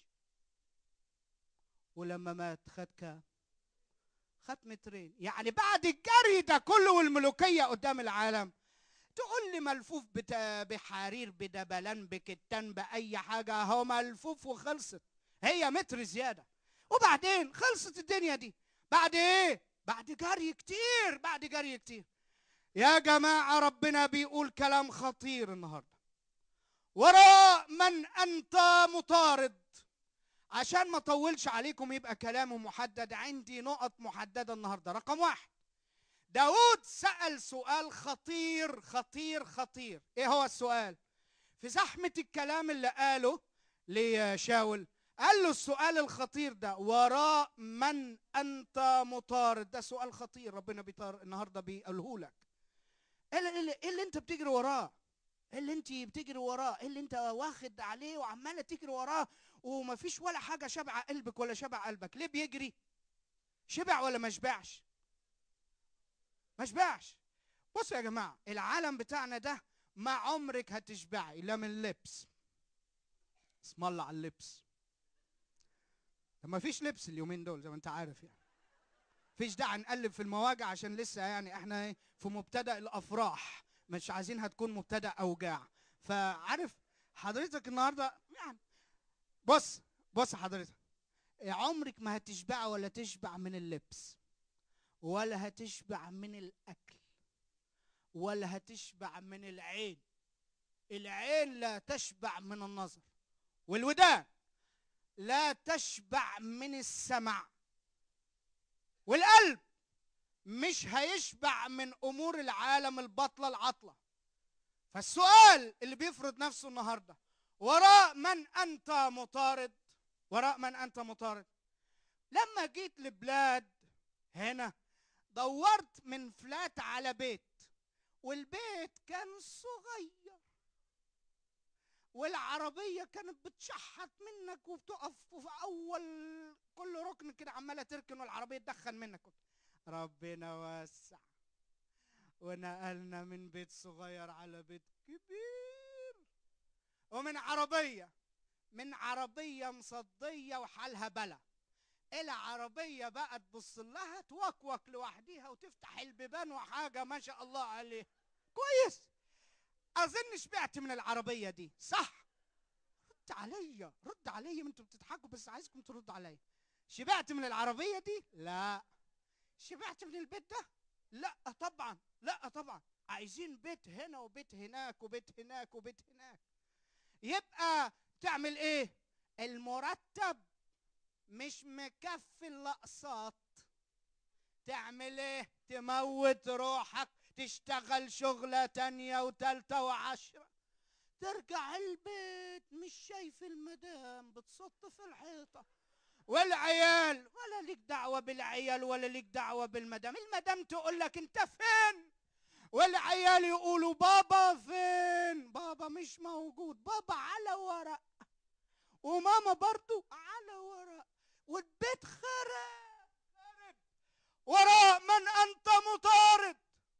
ولما مات خد كام؟ خد مترين. يعني بعد الجري ده كله والملوكيه قدام العالم تقول لي ملفوف بحرير بدبلان بكتان باي حاجه؟ هو ملفوف وخلصت. هي متر زياده وبعدين خلصت الدنيا دي. بعد ايه؟ بعد جري كتير بعد جري كتير. يا جماعه ربنا بيقول كلام خطير النهارده. وراء من انت مطارد. عشان ما اطولش عليكم يبقى كلامه محدد. عندي نقط محدده النهارده. رقم واحد، داود سأل سؤال خطير خطير خطير. ايه هو السؤال؟ في زحمه الكلام اللي قاله لشاول قال له السؤال الخطير ده وراء من انت مطارد. ده سؤال خطير ربنا بيطار النهارده بيقوله لك. ايه اللي, إيه اللي انت بتجري وراه؟ ايه اللي انت بتجري وراه؟ ايه اللي انت واخد عليه وعماله تجري وراه ومفيش ولا حاجه شبع قلبك ولا شبع قلبك؟ ليه بيجري؟ شبع ولا ما شبعش؟ ما شبعش. بصوا يا جماعه العالم بتاعنا ده ما عمرك هتشبعي لا من لبس. اسم الله على اللبس. ما فيش لبس اليومين دول زي ما انت عارف يعني. فيش داعي نقلب في المواجع عشان لسه يعني احنا في مبتدأ الافراح مش عايزينها تكون مبتدأ اوجاع. فعارف حضرتك النهارده يعني بص بص حضرتك عمرك ما هتشبع ولا تشبع من اللبس ولا هتشبع من الاكل ولا هتشبع من العين. العين لا تشبع من النظر والودان لا تشبع من السمع والقلب مش هيشبع من امور العالم الباطله العطله. فالسؤال اللي بيفرض نفسه النهارده وراء من انت مطارد. وراء من انت مطارد. لما جيت لبلاد هنا دورت من فلات على بيت، والبيت كان صغير، والعربية كانت بتشحط منك وبتقف في أول كل ركن كده عمالة تركن والعربية تدخن منك. ربنا واسع ونقلنا من بيت صغير على بيت كبير، ومن عربية من عربية مصدية وحالها بلا إلى عربية بقى تبص لها توكوك لوحديها وتفتح البيبان وحاجة ما شاء الله عليه. كويس. أظن شبعت من العربية دي، صح؟ رد عليا، رد عليا، انتوا بتضحكوا بس عايزكم تردوا عليا. شبعت من العربية دي؟ لا. شبعت من البيت ده؟ لا طبعا، لا طبعا. عايزين بيت هنا وبيت هناك وبيت هناك وبيت هناك. يبقى تعمل ايه؟ المرتب مش مكفي الاقساط. تعمل ايه؟ تموت روحك، تشتغل شغلة تانية وتالتة وعشرة، ترجع البيت مش شايف المدام بتصط في الحيطة، والعيال ولا ليك دعوة بالعيال ولا ليك دعوة بالمدام. المدام تقول لك انت فين، والعيال يقولوا بابا فين، بابا مش موجود، بابا على ورق، وماما برضو على ورق، والبيت خرب خرب. وراء من انت مطارد.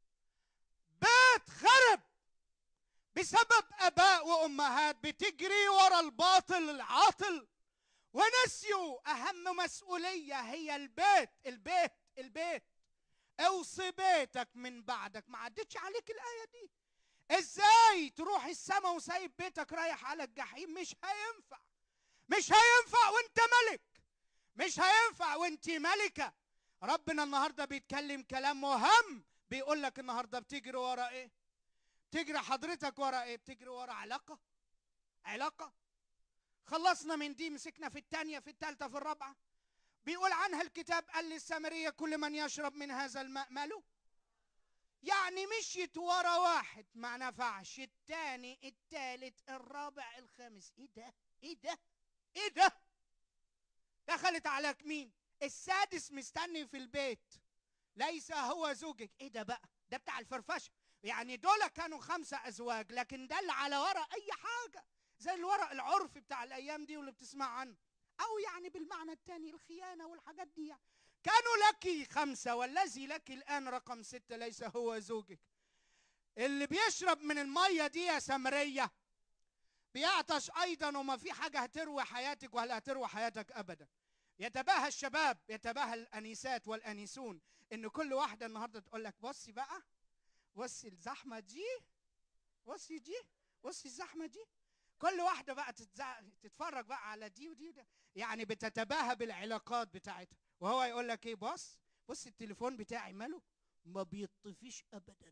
بيت خرب بسبب اباء وامهات بتجري ورا الباطل العاطل، ونسيوا اهم مسؤوليه هي البيت. البيت البيت اوصي بيتك من بعدك. ما عدتش عليك الايه دي؟ ازاي تروح السماء وسايب بيتك رايح على الجحيم؟ مش هينفع، مش هينفع وانت ملك، مش هينفع وانت ملكه. ربنا النهارده بيتكلم كلام مهم، بيقول لك النهارده بتجري ورا ايه؟ بتجري حضرتك ورا ايه؟ بتجري ورا علاقه، علاقه. خلصنا من دي، مسكنا في الثانيه، في الثالثه، في الرابعه. بيقول عنها الكتاب قال للسامريه كل من يشرب من هذا الماء ماله. يعني مشيت ورا واحد ما نفعش، الثاني الثالث الرابع الخامس. ايه ده؟ ايه ده؟ ايه ده؟ دخلت على مين؟ السادس مستني في البيت، ليس هو زوجك. ايه ده بقى؟ ده بتاع الفرفشه. يعني دول كانوا خمسه ازواج، لكن ده اللي على ورا اي حاجه، زي الورق العرفي بتاع الايام دي واللي بتسمع عنه، او يعني بالمعنى الثاني الخيانه والحاجات دي. يعني كانوا لك خمسه، والذي لك الان رقم سته ليس هو زوجك. اللي بيشرب من الميه دي يا سمريه بيعطش ايضا، وما في حاجه هتروي حياتك ولا هتروي حياتك ابدا. يتباهى الشباب، يتباهى الانيسات والانيسون ان كل واحده النهارده تقول لك بصي بقى، بصي الزحمه دي، بصي دي، بصي الزحمه دي. كل واحده بقى تتفرج بقى على دي ودي, ودي. يعني بتتباهى بالعلاقات بتاعتها، وهو يقول لك ايه؟ بص بص التليفون بتاعي ماله ما بيطفيش ابدا.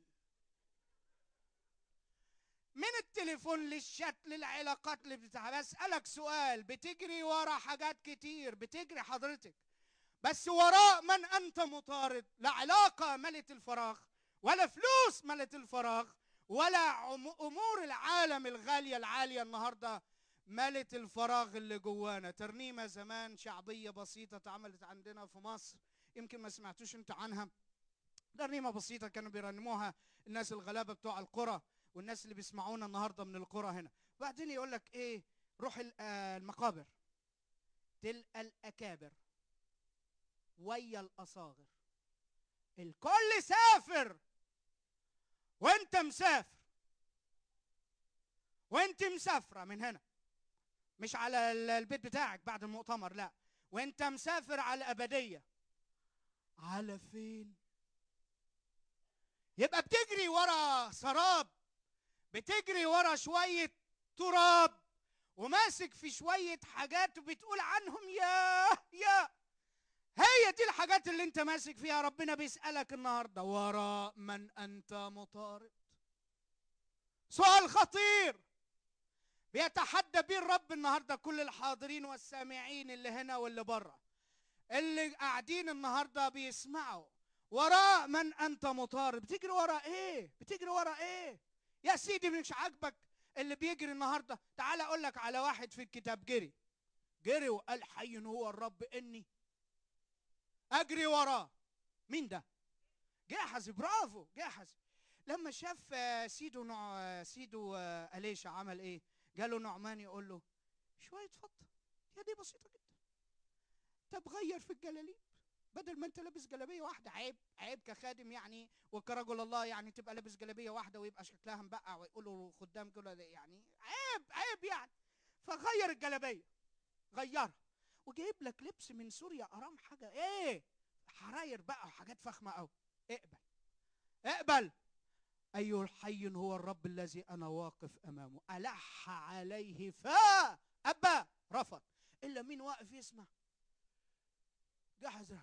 من التليفون للشات للعلاقات اللي بتاعها. بسألك سؤال، بتجري ورا حاجات كتير، بتجري حضرتك، بس وراء من أنت مطارد. لا علاقة ملت الفراغ، ولا فلوس ملت الفراغ، ولا أمور العالم الغالية العالية النهاردة ملت الفراغ اللي جوانا. ترنيمة زمان شعبية بسيطة اتعملت عندنا في مصر، يمكن ما سمعتوش انت عنها. ترنيمة بسيطة كانوا بيرنموها الناس الغلابة بتوع القرى، والناس اللي بيسمعونا النهارده من القرى هنا. بعدين يقول لك ايه؟ روح المقابر تلقى الاكابر ويا الاصاغر، الكل سافر وانت مسافر، وانت مسافره من هنا، مش على البيت بتاعك بعد المؤتمر، لا، وانت مسافر على الابديه. على فين؟ يبقى بتجري ورا سراب، بتجري ورا شوية تراب، وماسك في شوية حاجات وبتقول عنهم يا يا هي دي الحاجات اللي انت ماسك فيها. ربنا بيسألك النهاردة وراء من انت مطارد. سؤال خطير بيتحدى بيه الرب النهاردة كل الحاضرين والسامعين اللي هنا واللي بره، اللي قاعدين النهاردة بيسمعوا. وراء من انت مطارد. بتجري ورا ايه؟ بتجري ورا ايه يا سيدي؟ مش عاجبك اللي بيجري النهارده؟ تعال اقول لك على واحد في الكتاب جري جري وقال حي هو الرب اني اجري وراه. مين ده؟ جحزي برافو جحزي. لما شاف سيدو نوع سيدو أليشع عمل ايه؟ جاله نعمان يقول له شويه فضه، يا دي بسيطه جدا، طب غير في الجلاليب، بدل ما انت لابس جلابيه واحده، عيب عيب كخادم يعني وكرجل الله يعني تبقى لابس جلابيه واحده ويبقى شكلها مبقع ويقولوا خدام كده يعني عيب عيب يعني. فغير الجلابيه، غيرها وجايب لك لبس من سوريا ارام، حاجه ايه، حراير بقى وحاجات فخمه قوي. اقبل اقبل. اي الحي هو الرب الذي انا واقف امامه، الح عليه فابى، رفض. الا مين واقف يسمع؟ جحزة.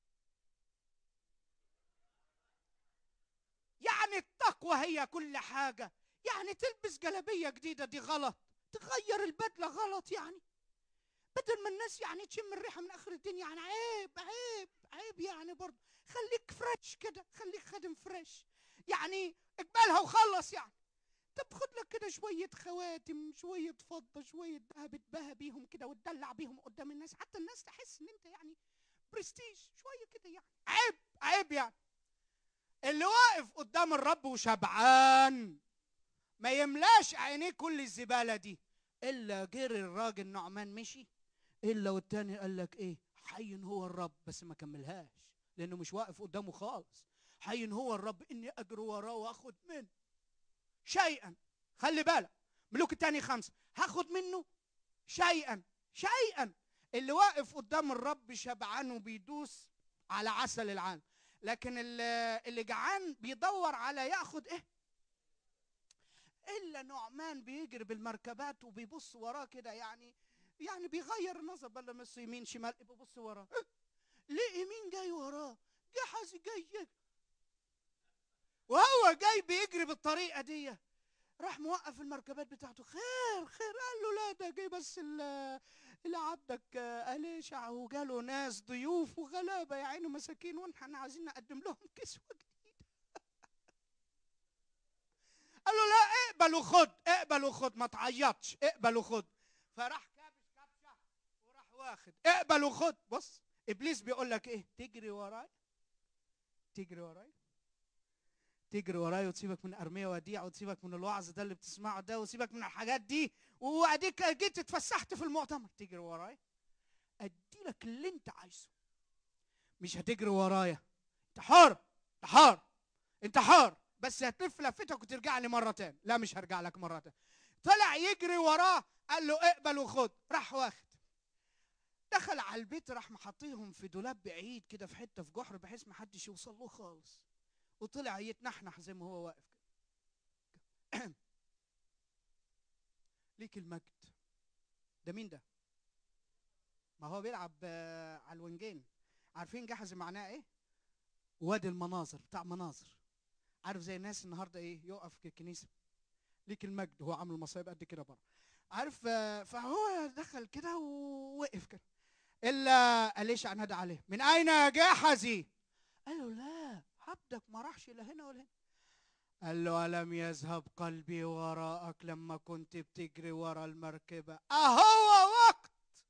يعني التقوى هي كل حاجه، يعني تلبس جلابيه جديده دي غلط، تغير البدله غلط، يعني بدل ما الناس يعني تشم الريحه من اخر الدنيا، يعني عيب عيب عيب يعني برضه. خليك فريش كده، خليك خادم فريش يعني، اقبلها وخلص يعني. طب خد لك كده شويه خواتم، شويه فضه، شويه ذهب، اتباهى بيهم كده وتدلع بيهم قدام الناس، حتى الناس تحس ان انت يعني برستيج شويه كده يعني. عيب عيب يعني. اللي واقف قدام الرب وشبعان ما يملاش عينيه كل الزباله دي. الا جري الراجل نعمان مشي، الا والتاني قال لك ايه؟ حي هو الرب، بس ما كملهاش لانه مش واقف قدامه خالص. حي هو الرب اني اجري وراه واخد منه شيئا. خلي بالك ملوك الثاني خمسه، هاخد منه شيئا شيئا. اللي واقف قدام الرب شبعان وبيدوس على عسل العالم، لكن اللي جعان بيدور على ياخد ايه؟ الا نعمان بيجري بالمركبات وبيبص وراه كده، يعني يعني بيغير النظر، بدل ما يبص يمين شمال بيبص وراه. لقي مين جاي وراه؟ جحزي جاي، وهو جاي بيجري بالطريقه دي راح موقف المركبات بتاعته. خير خير، قال له لا ده جه بس اللي عبدك أليشع وجاله ناس ضيوف وغلابه يا عيني مساكين، واحنا عايزين نقدم لهم كسوه جديده. قال له لا اقبل وخد، اقبل وخد، ما تعيطش، اقبل وخد. فراح كابش كبشه وراح واخد، اقبل وخد. بص ابليس بيقول لك ايه؟ تجري وراي، تجري وراي، تجري وراي وتسيبك من ارميه وديع، وتسيبك من الوعظ ده اللي بتسمعه ده، وتسيبك من الحاجات دي، واديك جيت اتفسحت في المؤتمر. تجري وراي ادي لك اللي انت عايزه. مش هتجري ورايا، انت حر، انت حر، انت حر، بس هتلف لفتك وترجع لي مره تاني. لا مش هرجع لك مره تاني. طلع يجري وراه، قال له اقبل وخد، راح واخد. دخل على البيت راح محطيهم في دولاب بعيد كده في حته في جحر بحيث ما حدش يوصل له خالص، وطلع يتنحنح زي ما هو واقف كده. ليك المجد. ده مين ده؟ ما هو بيلعب على الونجين. عارفين جحزي معناه ايه؟ وادي المناظر، بتاع مناظر. عارف زي الناس النهارده ايه؟ يقف في الكنيسه ليك المجد، هو عامل مصايب قد كده بره، عارف؟ فهو دخل كده ووقف كده. الا أليشع نادى عليه، من اين يا جحزي؟ قال له لا عبدك ما راحش لا هنا ولا هنا. قال له ألم يذهب قلبي وراءك لما كنت بتجري ورا المركبة؟ أهو وقت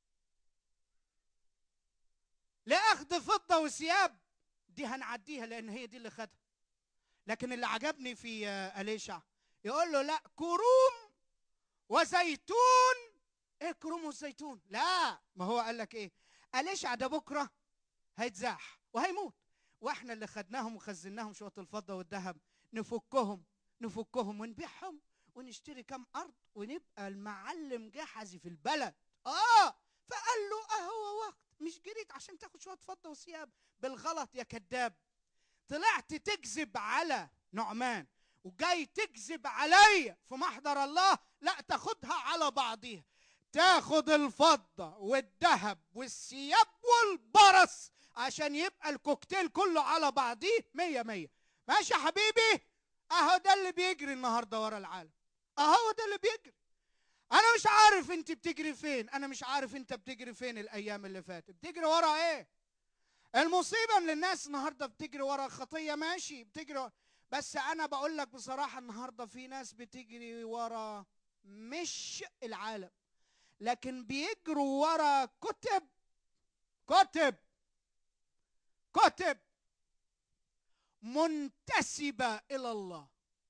لأخذ فضة وثياب. دي هنعديها لأن هي دي اللي خدها. لكن اللي عجبني في أليشع يقول له لا، كروم وزيتون. ايه كروم والزيتون؟ لا، ما هو قال لك ايه؟ أليشع ده بكرة هيتزاح وهيموت، واحنا اللي خدناهم وخزناهم شوية الفضة والذهب نفكهم نفكهم ونبيعهم ونشتري كم أرض ونبقى المعلم جحزي في البلد. آه فقال له أهو وقت. مش جريت عشان تاخد شوية فضة وثياب بالغلط يا كذاب. طلعت تكذب على نعمان وجاي تكذب عليا في محضر الله. لا، تاخدها على بعضيها، تاخد الفضة والذهب والثياب والبرص عشان يبقى الكوكتيل كله على بعضيه مية مية. ماشي يا حبيبي؟ اهو ده اللي بيجري النهارده ورا العالم، اهو ده اللي بيجري. انا مش عارف انت بتجري فين، انا مش عارف انت بتجري فين الايام اللي فاتت. بتجري ورا ايه؟ المصيبه من الناس النهارده بتجري ورا خطيه، ماشي بتجري ورا. بس انا بقول لك بصراحه النهارده في ناس بتجري ورا مش العالم، لكن بيجروا ورا كتب كتب كتب منتسبة إلى الله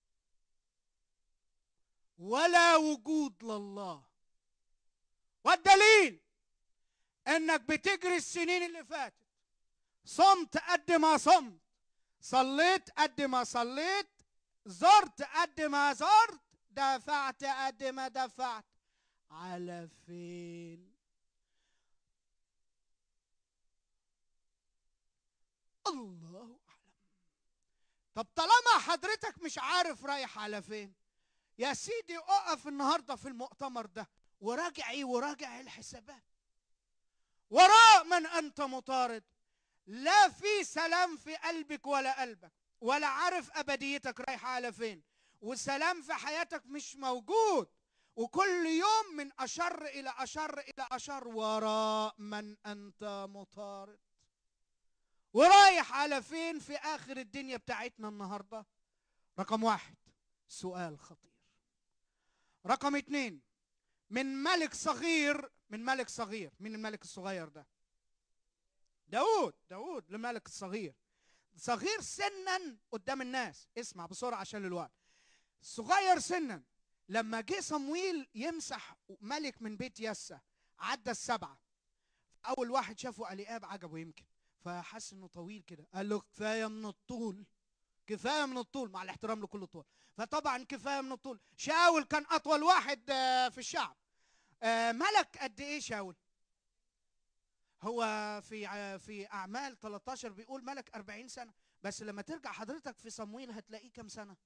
ولا وجود لله. والدليل انك بتجري السنين اللي فاتت، صمت قد ما صمت، صليت قد ما صليت، زرت قد ما زرت، دفعت قد ما دفعت، على فين؟ الله أعلم. طب طالما حضرتك مش عارف رايح على فين، يا سيدي اقف النهارده في المؤتمر ده وراجع ايه؟ وراجع الحسابات. وراء من انت مطارد، لا في سلام في قلبك ولا قلبك، ولا عارف ابديتك رايحه على فين، والسلام في حياتك مش موجود، وكل يوم من اشر الى اشر الى اشر. وراء من انت مطارد، ورايح على فين في اخر الدنيا بتاعتنا النهارده؟ رقم واحد، سؤال خطير. رقم اتنين، من ملك صغير، من ملك صغير. مين الملك الصغير ده؟ داود. داود الملك الصغير، صغير سنا قدام الناس. اسمع بسرعة عشان الوقت. صغير سنا. لما جه صمويل يمسح ملك من بيت يسى، عدى السبعة، أول واحد شافه أليآب، عجبه يمكن، فحس إنه طويل كده، قال له كفاية من الطول، كفاية من الطول، مع الاحترام لكل طول، فطبعا كفاية من الطول. شاول كان أطول واحد في الشعب. ملك قد إيه شاول؟ هو في في أعمال ثلاثة عشر بيقول ملك أربعين سنة، بس لما ترجع حضرتك في صمويل هتلاقيه كم سنة؟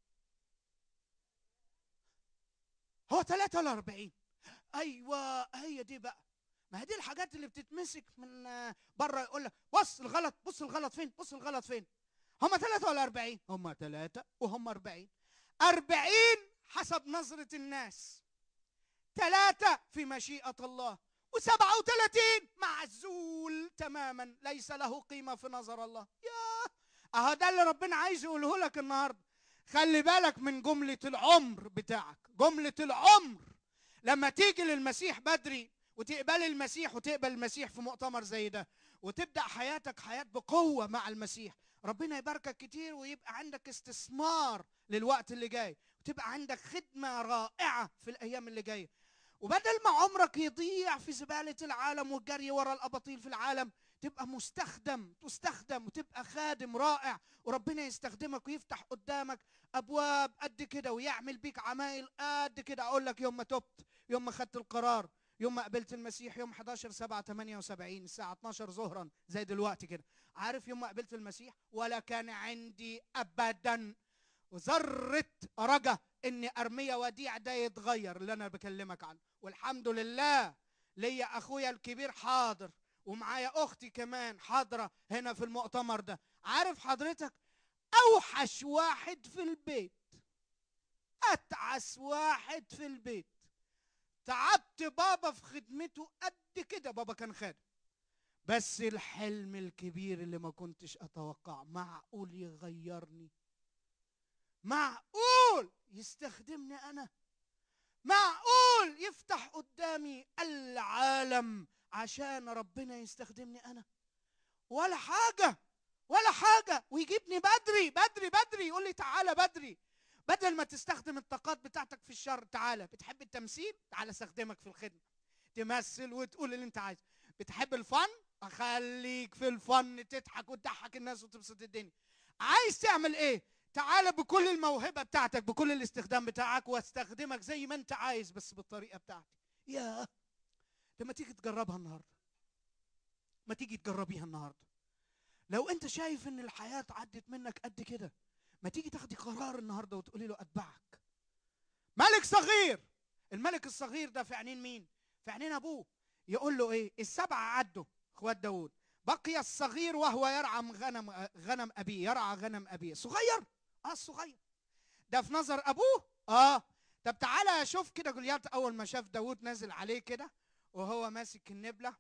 هو ثلاثة ولا أربعين؟ أيوة، هي دي بقى. ما هي دي الحاجات اللي بتتمسك من بره، يقول لك بص الغلط، بص الغلط فين، بص الغلط فين. هم ثلاثة ولا أربعين؟ هم ثلاثة وهم أربعين. أربعين حسب نظرة الناس، ثلاثة في مشيئة الله، وسبعة وثلاثين معزول تماما، ليس له قيمة في نظر الله. ياه، اهو ده اللي ربنا عايز يقوله لك النهارده. خلي بالك من جملة العمر بتاعك، جملة العمر. لما تيجي للمسيح بدري وتقبل المسيح وتقبل المسيح في مؤتمر زي ده، وتبدأ حياتك حياة بقوة مع المسيح، ربنا يباركك كتير، ويبقى عندك استثمار للوقت اللي جاي، وتبقى عندك خدمة رائعة في الأيام اللي جاية. وبدل ما عمرك يضيع في زبالة العالم والجري ورا الأباطيل في العالم، تبقى مستخدم، تستخدم وتبقى خادم رائع، وربنا يستخدمك ويفتح قدامك أبواب قد كده، ويعمل بيك عمايل قد كده. أقول لك يوم ما تبت، يوم ما خدت القرار، يوم ما قبلت المسيح، يوم حداشر سبعة ثمانية وسبعين الساعة اتناشر ظهرا زي دلوقتي كده، عارف يوم ما قبلت المسيح؟ ولا كان عندي أبدا وذرة رجا إن أرميا وديع ده يتغير اللي أنا بكلمك عنه. والحمد لله ليا أخويا الكبير حاضر، ومعايا أختي كمان حاضرة هنا في المؤتمر ده. عارف حضرتك، أوحش واحد في البيت، أتعس واحد في البيت، تعبت بابا في خدمته قد كده، بابا كان خادم، بس الحلم الكبير اللي ما كنتش أتوقع، معقول يغيرني؟ معقول يستخدمني أنا؟ معقول يفتح قدامي العالم عشان ربنا يستخدمني أنا؟ ولا حاجة، ولا حاجة. ويجيبني بدري بدري بدري، يقول لي تعالى بدري، بدل ما تستخدم الطاقات بتاعتك في الشر. تعالى. بتحب التمثيل؟ تعالى استخدمك في الخدمة، تمثل وتقول اللي انت عايزه. بتحب الفن؟ اخليك في الفن، تضحك وتضحك الناس وتبسط الدنيا. عايز تعمل ايه؟ تعالى بكل الموهبة بتاعتك، بكل الاستخدام بتاعك، واستخدمك زي ما انت عايز، بس بالطريقة بتاعتي. يا لما تيجي تجربها النهاردة، ما تيجي تجربيها النهاردة. لو انت شايف ان الحياة عدت منك قد كده، ما تيجي تاخدي قرار النهاردة وتقولي له اتبعك. ملك صغير. الملك الصغير ده في عينين مين؟ في عينين ابوه. يقول له ايه؟ السبعة عدوا اخوات داود، بقي الصغير وهو يرعى غنم غنم ابيه، يرعى غنم ابيه. صغير؟ اه الصغير ده في نظر ابوه. اه طب تعالى شوف كده جوليات اول ما شاف داود نازل عليه كده وهو ماسك النبلة،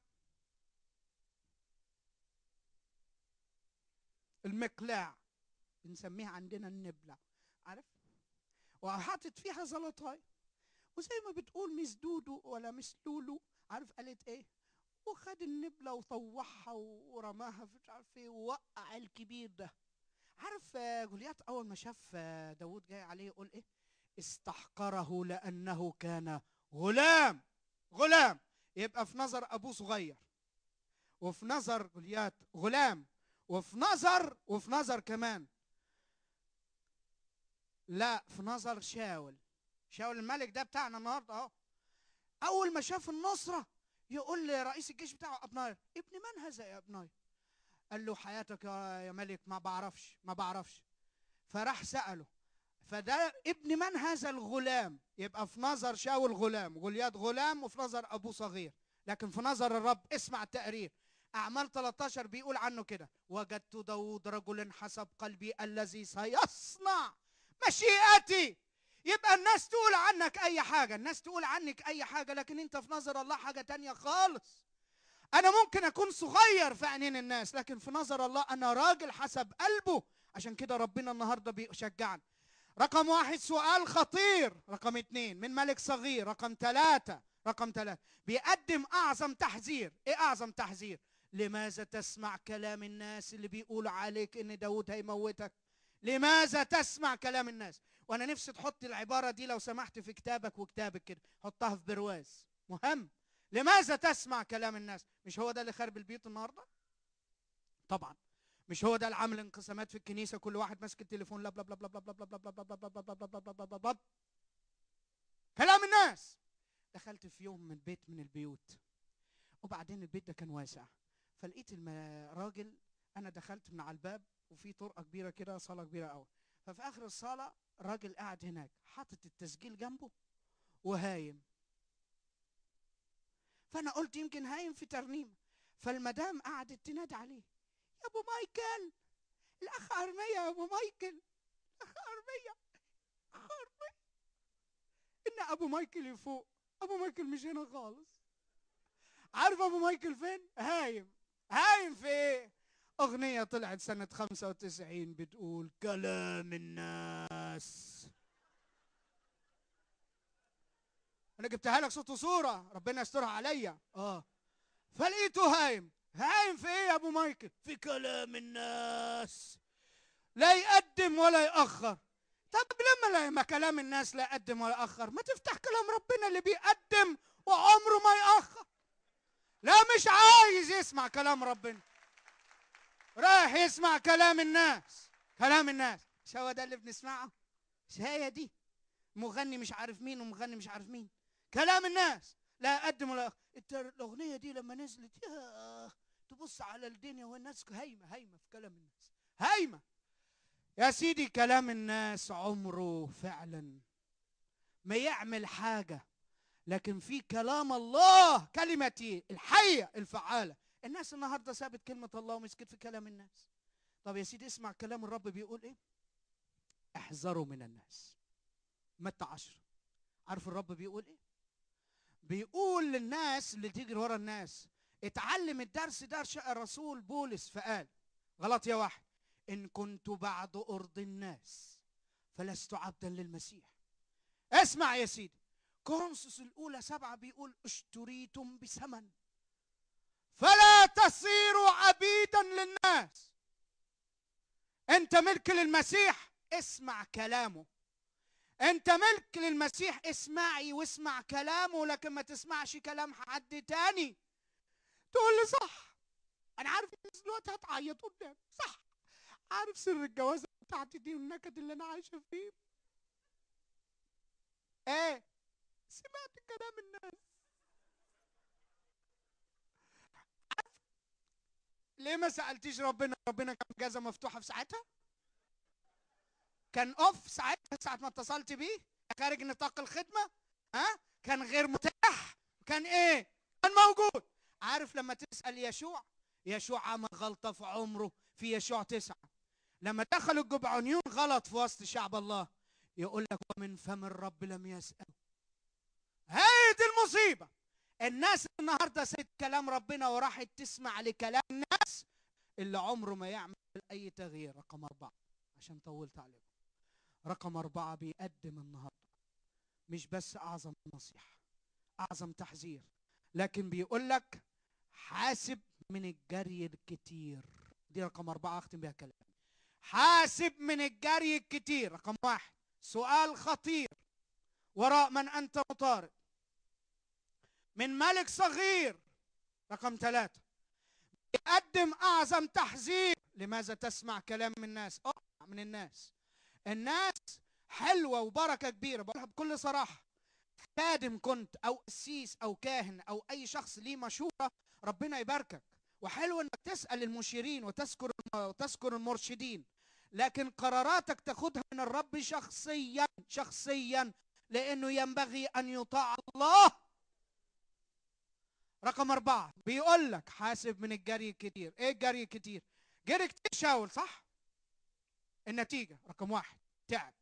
المقلاع بنسميها عندنا النبلة، عارف، وحاطط فيها زلطاي، وزي ما بتقول مسدودو ولا مسلولو، عارف قالت ايه؟ وخد النبلة وطوحها ورماها في مش عارف ايه، ووقع الكبير ده. عارف جوليات اول ما شاف داود جاي عليه يقول ايه؟ استحقره لانه كان غلام. غلام يبقى في نظر ابوه صغير، وفي نظر جوليات غلام، وفي نظر وفي نظر كمان لا في نظر شاول. شاول الملك ده بتاعنا النهارده اهو، اول ما شاف النصره يقول لرئيس الجيش بتاعه ابناير: ابن من هذا يا ابناير؟ قال له: حياتك يا ملك ما بعرفش ما بعرفش. فراح سأله: فده ابن من هذا الغلام؟ يبقى في نظر شاول غلام، جوليات غلام، وفي نظر ابوه صغير، لكن في نظر الرب اسمع التقرير. اعمال ثلاثة عشر بيقول عنه كده: وجدت داود رجل حسب قلبي الذي سيصنع مشيئتي. يبقى الناس تقول عنك اي حاجه، الناس تقول عنك اي حاجه، لكن انت في نظر الله حاجه تانية خالص. انا ممكن اكون صغير في عينين الناس، لكن في نظر الله انا راجل حسب قلبه. عشان كده ربنا النهارده بيشجعنا. رقم واحد سؤال خطير، رقم اتنين من ملك صغير، رقم ثلاثة رقم ثلاثة بيقدم اعظم تحذير. ايه اعظم تحذير؟ لماذا تسمع كلام الناس اللي بيقولوا عليك ان داود هيموتك؟ لماذا تسمع كلام الناس؟ وانا نفسي تحط العبارة دي لو سمحت في كتابك وكتابك كده، حطها في برواز مهم. لماذا تسمع كلام الناس؟ مش هو ده اللي خرب البيوت النهارده؟ طبعا. مش هو ده اللي عامل انقسامات في الكنيسه، كل واحد ماسك التليفون لا بلا بلا بلا بلا بلا بلا بلا بلا بلا بلا بلا كلام الناس. دخلت في يوم من بيت من البيوت، وبعدين البيت ده كان واسع، فلقيت الراجل، انا دخلت من على الباب وفي طرقه كبيره كده، صاله كبيره قوي، ففي اخر الصاله راجل قاعد هناك حاطط التسجيل جنبه وهايم. فانا قلت يمكن هايم في ترنيمه، فالمدام قعدت تنادي عليه: يا ابو مايكل، الاخ ارميا، يا ابو مايكل، الاخ ارميا، اخ ارميا. ان ابو مايكل يفوق، ابو مايكل مش هنا خالص. عارف ابو مايكل فين؟ هايم. هايم في ايه؟ اغنيه طلعت سنه خمسة وتسعين بتقول: كلام الناس. انا جبتها لك صوت وصوره، ربنا يسترها عليا. اه فلقيته هايم. هايم في ايه يا ابو مايكل؟ في كلام الناس، لا يقدم ولا يأخر. طب لما لا ما كلام الناس لا يقدم ولا يأخر، ما تفتح كلام ربنا اللي بيقدم وعمره ما يأخر. لا مش عايز يسمع كلام ربنا، رايح يسمع كلام الناس. كلام الناس مش هو ده اللي بنسمعه؟ مش هي دي مغني مش عارف مين ومغني مش عارف مين؟ كلام الناس لا يقدم ولا يأخر. الاغنيه دي لما نزلت يا تبص على الدنيا والناس هايمه هايمه في كلام الناس، هايمه. يا سيدي كلام الناس عمره فعلا ما يعمل حاجه، لكن في كلام الله كلمتي الحيه الفعاله. الناس النهارده سابت كلمه الله ومسكت في كلام الناس. طب يا سيدي اسمع كلام الرب بيقول ايه: احذروا من الناس. متى عشرة، عارف الرب بيقول ايه؟ بيقول للناس اللي تجري ورا الناس: اتعلم الدرس ده الرسول بولس، فقال غلطية واحد: إن كنت بعد أرضي الناس فلست عبدا للمسيح. اسمع يا سيدي، كورنثوس الأولى سبعة بيقول: اشتريتم بثمن فلا تصيروا عبيدا للناس. أنت ملك للمسيح، اسمع كلامه. أنت ملك للمسيح، اسمعي واسمع كلامه، لكن ما تسمعش كلام حد تاني. تقول لي صح، أنا عارف الناس دلوقتي هتعيط قدامي، صح، عارف سر الجوازة بتاعتي دي والنكد اللي أنا عايشة فيه. إيه؟ سمعت كلام الناس. عارف ليه ما سألتيش ربنا؟ ربنا كان جازة مفتوحة في ساعتها؟ كان اوف ساعتها، ساعة ما اتصلت بيه خارج نطاق الخدمة؟ ها؟ كان غير متاح؟ كان ايه؟ كان موجود. عارف لما تسأل يشوع، يشوع عمل غلطة في عمره في يشوع تسعة، لما دخلوا الجبعونيون غلط في وسط شعب الله، يقول لك: ومن فم الرب لم يسأل. هي دي المصيبة. الناس النهارده سيد كلام ربنا وراحت تسمع لكلام الناس اللي عمره ما يعمل أي تغيير. رقم أربعة، عشان طولت عليكم، رقم أربعة بيقدم النهارده مش بس أعظم نصيحة، أعظم تحذير، لكن بيقول لك: حاسب من الجري الكتير. دي رقم أربعة أختم بها كلامي. حاسب من الجري الكتير. رقم واحد، سؤال خطير وراء من أنت مطارد من ملك صغير. رقم ثلاثة، يقدم أعظم تحذير. لماذا تسمع كلام من الناس؟ أقع من الناس. الناس حلوة وبركة كبيرة، بقولها بكل صراحة. خادم كنت أو قسيس أو كاهن أو أي شخص ليه مشورة، ربنا يباركك، وحلو إنك تسأل المشيرين وتذكر وتذكر المرشدين، لكن قراراتك تاخدها من الرب شخصيا شخصيا، لأنه ينبغي أن يطاع الله. رقم أربعة بيقول لك حاسب من الجري الكتير. إيه الجري الكتير؟ جري كتير شاول، صح؟ النتيجة رقم واحد، تعب.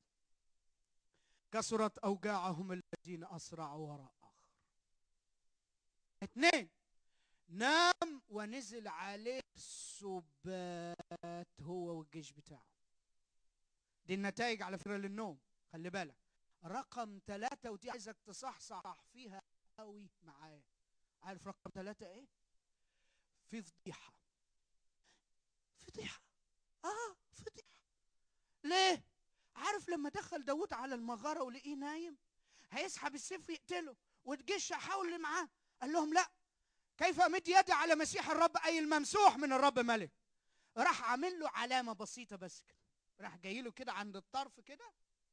كثرت أوجاعهم الذين أسرعوا وراء آخر. اثنين، نام ونزل عليه السبات هو والجيش بتاعه. دي النتائج على فكرة للنوم، خلي بالك. رقم ثلاثة، ودي عايزك تصحصح فيها قوي معايا. عارف رقم ثلاثة ايه؟ في فضيحة. فضيحة. اه فضيحة. ليه؟ عارف لما دخل داود على المغارة ولقيه نايم هيسحب السيف ويقتله، والجيش حاول اللي معاه قال لهم لا، كيف امد يدي على مسيح الرب اي الممسوح من الرب ملك. راح عامل له علامة بسيطة بس كده، راح جاي له كده عند الطرف كده،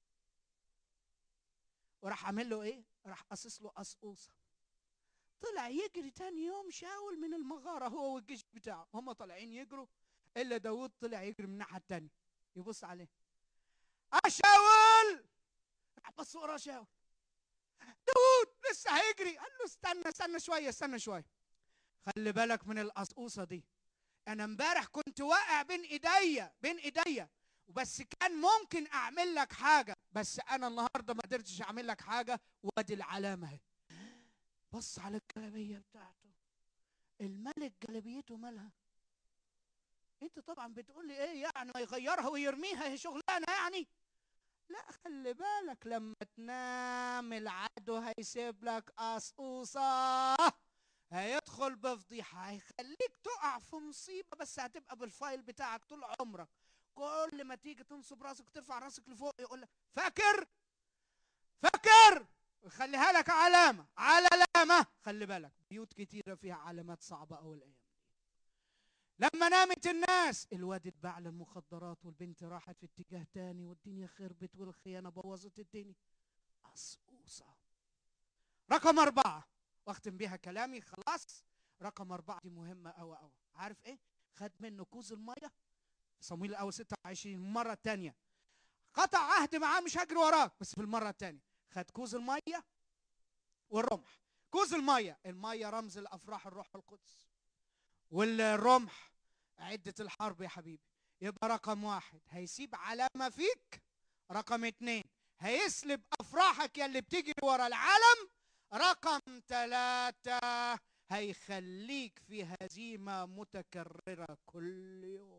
وراح عامل له ايه؟ راح قصص له قصقوصة. طلع يجري تاني يوم شاول من المغارة هو والجيش بتاعه، هم طالعين يجروا، الا داود طلع يجري من الناحية التانية يبص عليه. اه شاول! راح بص وراه شاول. داود لسه هيجري. قال له استنى استنى شوية استنى شوية. خلي بالك من القصقوصة دي. أنا امبارح كنت واقع بين إيديا بين إيديا وبس كان ممكن أعمل لك حاجة، بس أنا النهاردة ما قدرتش أعمل لك حاجة، وادي العلامة اهي. بص على الجلابية بتاعته. الملك جلابيته مالها؟ أنت طبعا بتقول لي إيه يعني ما يغيرها ويرميها، هي شغلانة يعني؟ لا، خلي بالك لما تنام العدو هيسيب لك قصقوصة، هيدخل بفضيحة، هيخليك تقع في مصيبة، بس هتبقى بالفايل بتاعك طول عمرك. كل ما تيجي تنصب راسك ترفع راسك لفوق يقول لك فاكر فاكر، خليها لك علامة علامة. خلي بالك بيوت كتيرة فيها علامات صعبة أول أيام. لما نامت الناس الواد اتباع للمخدرات، والبنت راحت في اتجاه تاني، والدنيا خربت، والخيانة بوظت الدنيا. قصقوصة. رقم أربعة واختم بيها كلامي خلاص. رقم أربعة دي مهمة أوي أوي. عارف إيه؟ خد منه كوز المية في صمويل الأول ستة وعشرين المرة الثانية. قطع عهد معاه مش هجري وراك، بس في المرة الثانية خد كوز المية والرمح. كوز المية، المية رمز لأفراح الروح القدس، والرمح عدة الحرب يا حبيبي. يبقى رقم واحد هيسيب علامة فيك، رقم اتنين هيسلب أفراحك يلي بتجري ورا العالم، رقم ثلاثة هيخليك في هزيمة متكررة كل يوم.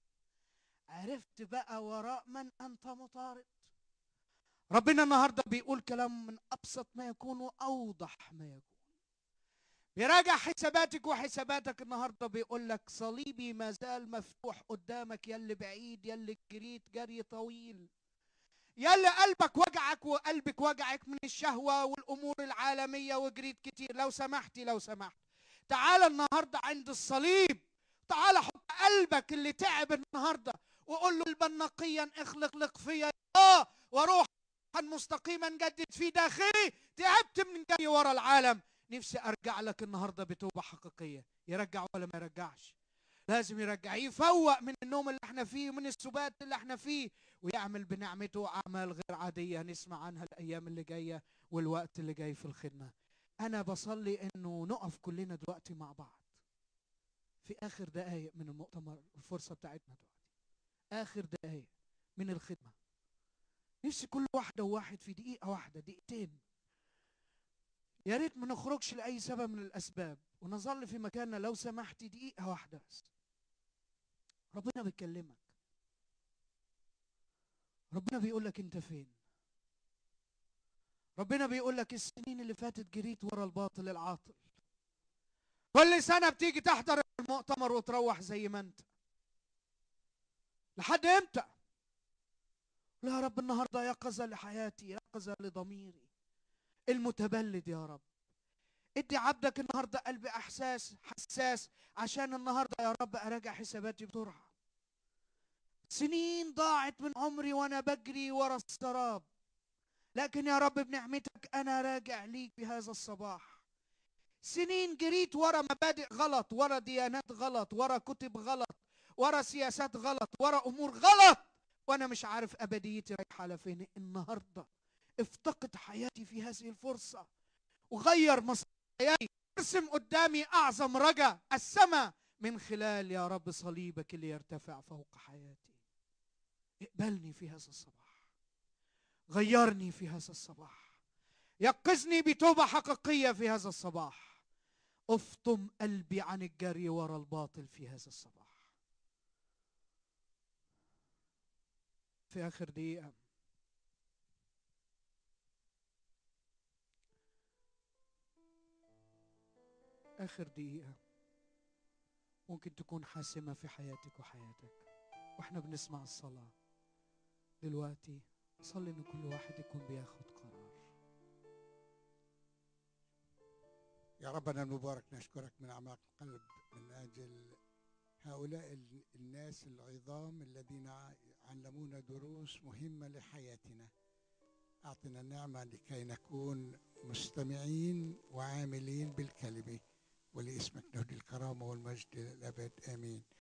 عرفت بقى وراء من أنت مطارد؟ ربنا النهاردة بيقول كلام من أبسط ما يكون وأوضح ما يكون. بيراجع حساباتك وحساباتك النهارده، بيقول لك صليبي ما زال مفتوح قدامك، يلي بعيد، يلي جريت جري طويل، يلي قلبك وجعك وقلبك وجعك من الشهوه والامور العالميه وجريت كتير. لو سمحتي لو سمحت تعال النهارده عند الصليب، تعال حط قلبك اللي تعب النهارده وقول له قلبا نقيا اخلق لك فيا اه وروحا مستقيما جدد في داخلي. تعبت من جري ورا العالم، نفسي ارجع لك النهارده بتوبه حقيقيه. يرجع ولا ما يرجعش؟ لازم يرجع، يفوق من النوم اللي احنا فيه ومن السبات اللي احنا فيه، ويعمل بنعمته اعمال غير عاديه نسمع عنها الايام اللي جايه والوقت اللي جاي في الخدمه. انا بصلي انه نقف كلنا دلوقتي مع بعض في اخر دقائق من المؤتمر، الفرصه بتاعتنا دلوقتي اخر دقائق من الخدمه. نفسي كل واحده وواحد في دقيقه واحده دقيقتين، يا ريت ما نخرجش لاي سبب من الاسباب ونظل في مكاننا لو سمحتي دقيقه واحده بس. ربنا بيكلمك، ربنا بيقول لك انت فين، ربنا بيقول لك السنين اللي فاتت جريت ورا الباطل العاطل، كل سنه بتيجي تحضر المؤتمر وتروح زي ما انت. لحد امتى؟ لا يا رب النهارده يقظة لحياتي، يقظة لضميري المتبلد يا رب. ادي عبدك النهارده قلب احساس حساس، عشان النهارده يا رب اراجع حساباتي بسرعه. سنين ضاعت من عمري وانا بجري ورا السراب، لكن يا رب بنعمتك انا راجع ليك في هذا الصباح. سنين جريت ورا مبادئ غلط، ورا ديانات غلط، ورا كتب غلط، ورا سياسات غلط، ورا امور غلط، وانا مش عارف ابديتي رايحه على فين. النهارده افتقد حياتي في هذه الفرصه وغير مصير حياتي. ارسم قدامي اعظم رجا السماء من خلال يا رب صليبك اللي يرتفع فوق حياتي. اقبلني في هذا الصباح، غيرني في هذا الصباح، يقظني بتوبة حقيقية في هذا الصباح. افطم قلبي عن الجري ورا الباطل في هذا الصباح. في آخر دقيقة، آخر دقيقة ممكن تكون حاسمة في حياتك وحياتك. واحنا بنسمع الصلاة دلوقتي صلي ان كل واحد يكون بياخد قرار. يا ربنا المبارك، نشكرك من أعماق القلب من أجل هؤلاء الناس العظام الذين علمونا دروس مهمة لحياتنا. أعطنا النعمة لكي نكون مستمعين وعاملين بالكلمة، ولاسمك نهدي الكرامة والمجد للأبد، آمين.